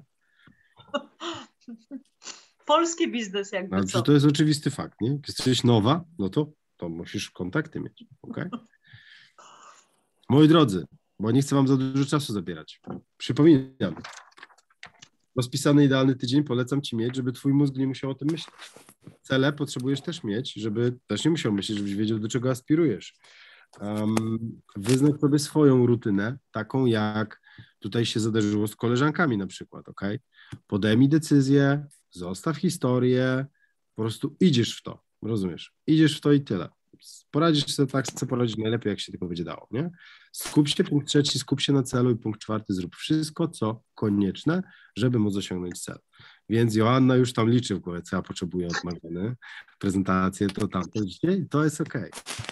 Polski biznes jakby Ale co. to jest oczywisty fakt, nie? Jak jesteś nowa, no to musisz kontakty mieć, okej? Moi drodzy, bo nie chcę wam za dużo czasu zabierać. Przypominam, rozpisany idealny tydzień polecam ci mieć, żeby twój mózg nie musiał o tym myśleć. Cele potrzebujesz też mieć, żeby też nie musiał myśleć, żebyś wiedział, do czego aspirujesz. Wyznacz sobie swoją rutynę, taką jak tutaj się zdarzyło z koleżankami na przykład, okej? Podejmij decyzję, zostaw historię, po prostu idziesz w to, rozumiesz? Idziesz w to i tyle. Poradzisz sobie tak, co poradzić najlepiej, jak się tylko będzie dało, nie? Skup się, punkt 3, skup się na celu i punkt 4, zrób wszystko, co konieczne, żeby móc osiągnąć cel. Więc Joanna już tam liczy w głowie, co ja potrzebuję od Magdaleny, prezentację, to tamto, to jest okej.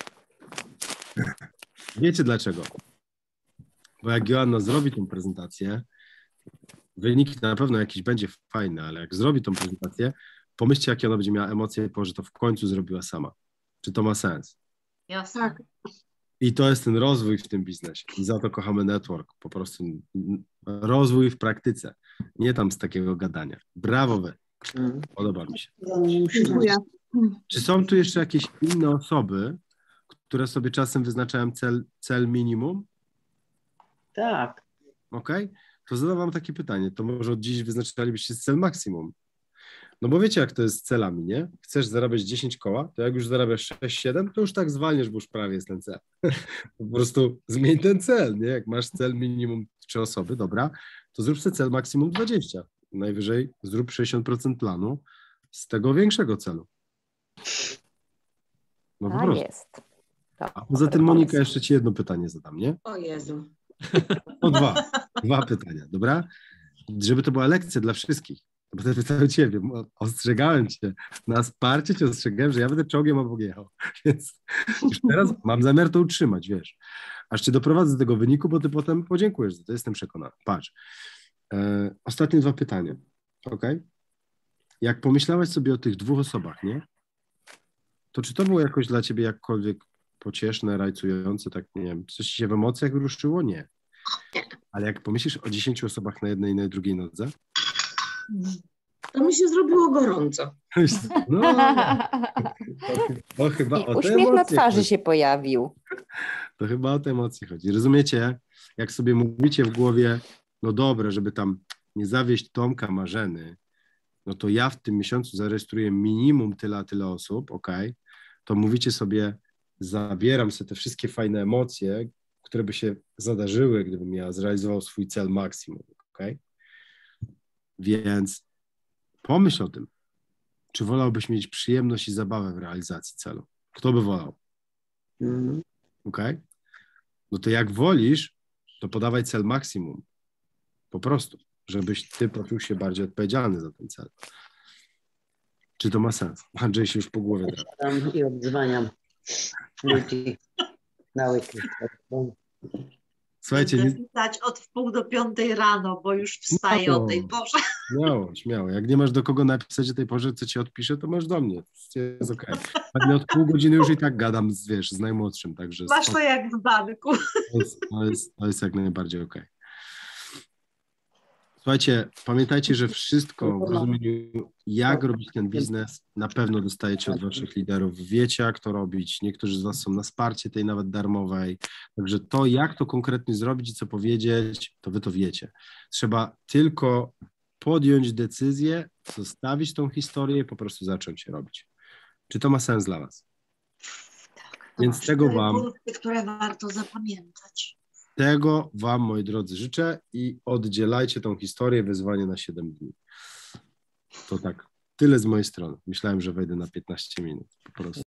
Wiecie dlaczego? Bo jak Joanna zrobi tę prezentację, wynik na pewno jakiś będzie fajny, ale jak zrobi tą prezentację, pomyślcie, jakie ona będzie miała emocje, że to w końcu zrobiła sama. Czy to ma sens? Jasne. Tak. I to jest ten rozwój w tym biznesie. I za to kochamy network. Po prostu rozwój w praktyce. Nie tam z takiego gadania. Brawo wy. Podoba mi się. Dziękuję. Czy są tu jeszcze jakieś inne osoby, które sobie czasem wyznaczają cel minimum? Tak. Okej? To zadam wam takie pytanie. To może od dziś wyznaczalibyście cel maksimum? No bo wiecie, jak to jest z celami, nie? Chcesz zarabiać 10 koła, to jak już zarabiasz 6-7, to już tak zwalniasz, bo już prawie jest ten cel. Po prostu zmień ten cel, nie? Jak masz cel minimum 3 osoby, dobra, to zrób sobie cel maksimum 20. Najwyżej zrób 60% planu z tego większego celu. No po Tak prostu. jest. A poza tym, Monika, jeszcze ci jedno pytanie zadam, nie? O Jezu. No dwa pytania, dobra? Żeby to była lekcja dla wszystkich. Bo to pytałem ciebie, ostrzegałem cię, na wsparcie cię ostrzegałem, że ja będę czołgiem obok jechał, więc już teraz mam zamiar to utrzymać, wiesz. Aż cię doprowadzę do tego wyniku, bo ty potem podziękujesz za to, jestem przekonany. Patrz, ostatnie 2 pytania, okej? Jak pomyślałeś sobie o tych 2 osobach, nie? To czy to było jakoś dla ciebie jakkolwiek pocieszne, rajcujące, tak, nie wiem, coś ci się w emocjach ruszyło? Nie. Ale jak pomyślisz o 10 osobach na jednej i na drugiej nodze? To mi się zrobiło gorąco. No, to chyba I o te uśmiech na emocje twarzy chodzi. się pojawił. To chyba o te emocje chodzi. Rozumiecie? Jak sobie mówicie w głowie, no dobra, żeby tam nie zawieść Tomka, Marzeny, no to ja w tym miesiącu zarejestruję minimum tyle, a tyle osób, okej? To mówicie sobie, zabieram sobie te wszystkie fajne emocje, które by się zadarzyły, gdybym ja zrealizował swój cel maksimum, okej? Więc pomyśl o tym, czy wolałbyś mieć przyjemność i zabawę w realizacji celu? Kto by wolał? Okej? No to jak wolisz, to podawaj cel maksimum. Po prostu, żebyś ty poczuł się bardziej odpowiedzialny za ten cel. Czy to ma sens? Andrzej się już po głowie drapie. Tam i odzwaniam ludzi na łyki. Słuchajcie, Będę pisać od 4:30 rano, bo już wstaję o tej porze. śmiało. Jak nie masz do kogo napisać o tej porze, co ci odpiszę, to masz do mnie. Jest okej. Okay. Od pół godziny już i tak gadam z najmłodszym, także... Masz to jak w banku. To jest jak najbardziej okej. Słuchajcie, pamiętajcie, że wszystko w rozumieniu, jak robić ten biznes, na pewno dostajecie od waszych liderów. Wiecie, jak to robić. Niektórzy z was są na wsparcie tej nawet darmowej. Także to, jak to konkretnie zrobić i co powiedzieć, to wy to wiecie. Trzeba tylko podjąć decyzję, zostawić tą historię i po prostu zacząć się robić. Czy to ma sens dla was? Więc tego wam... punkty, które warto zapamiętać. Tego wam, moi drodzy, życzę i oddzielajcie tą historię, wyzwanie na 7 dni. To tak, tyle z mojej strony. Myślałem, że wejdę na 15 minut po prostu.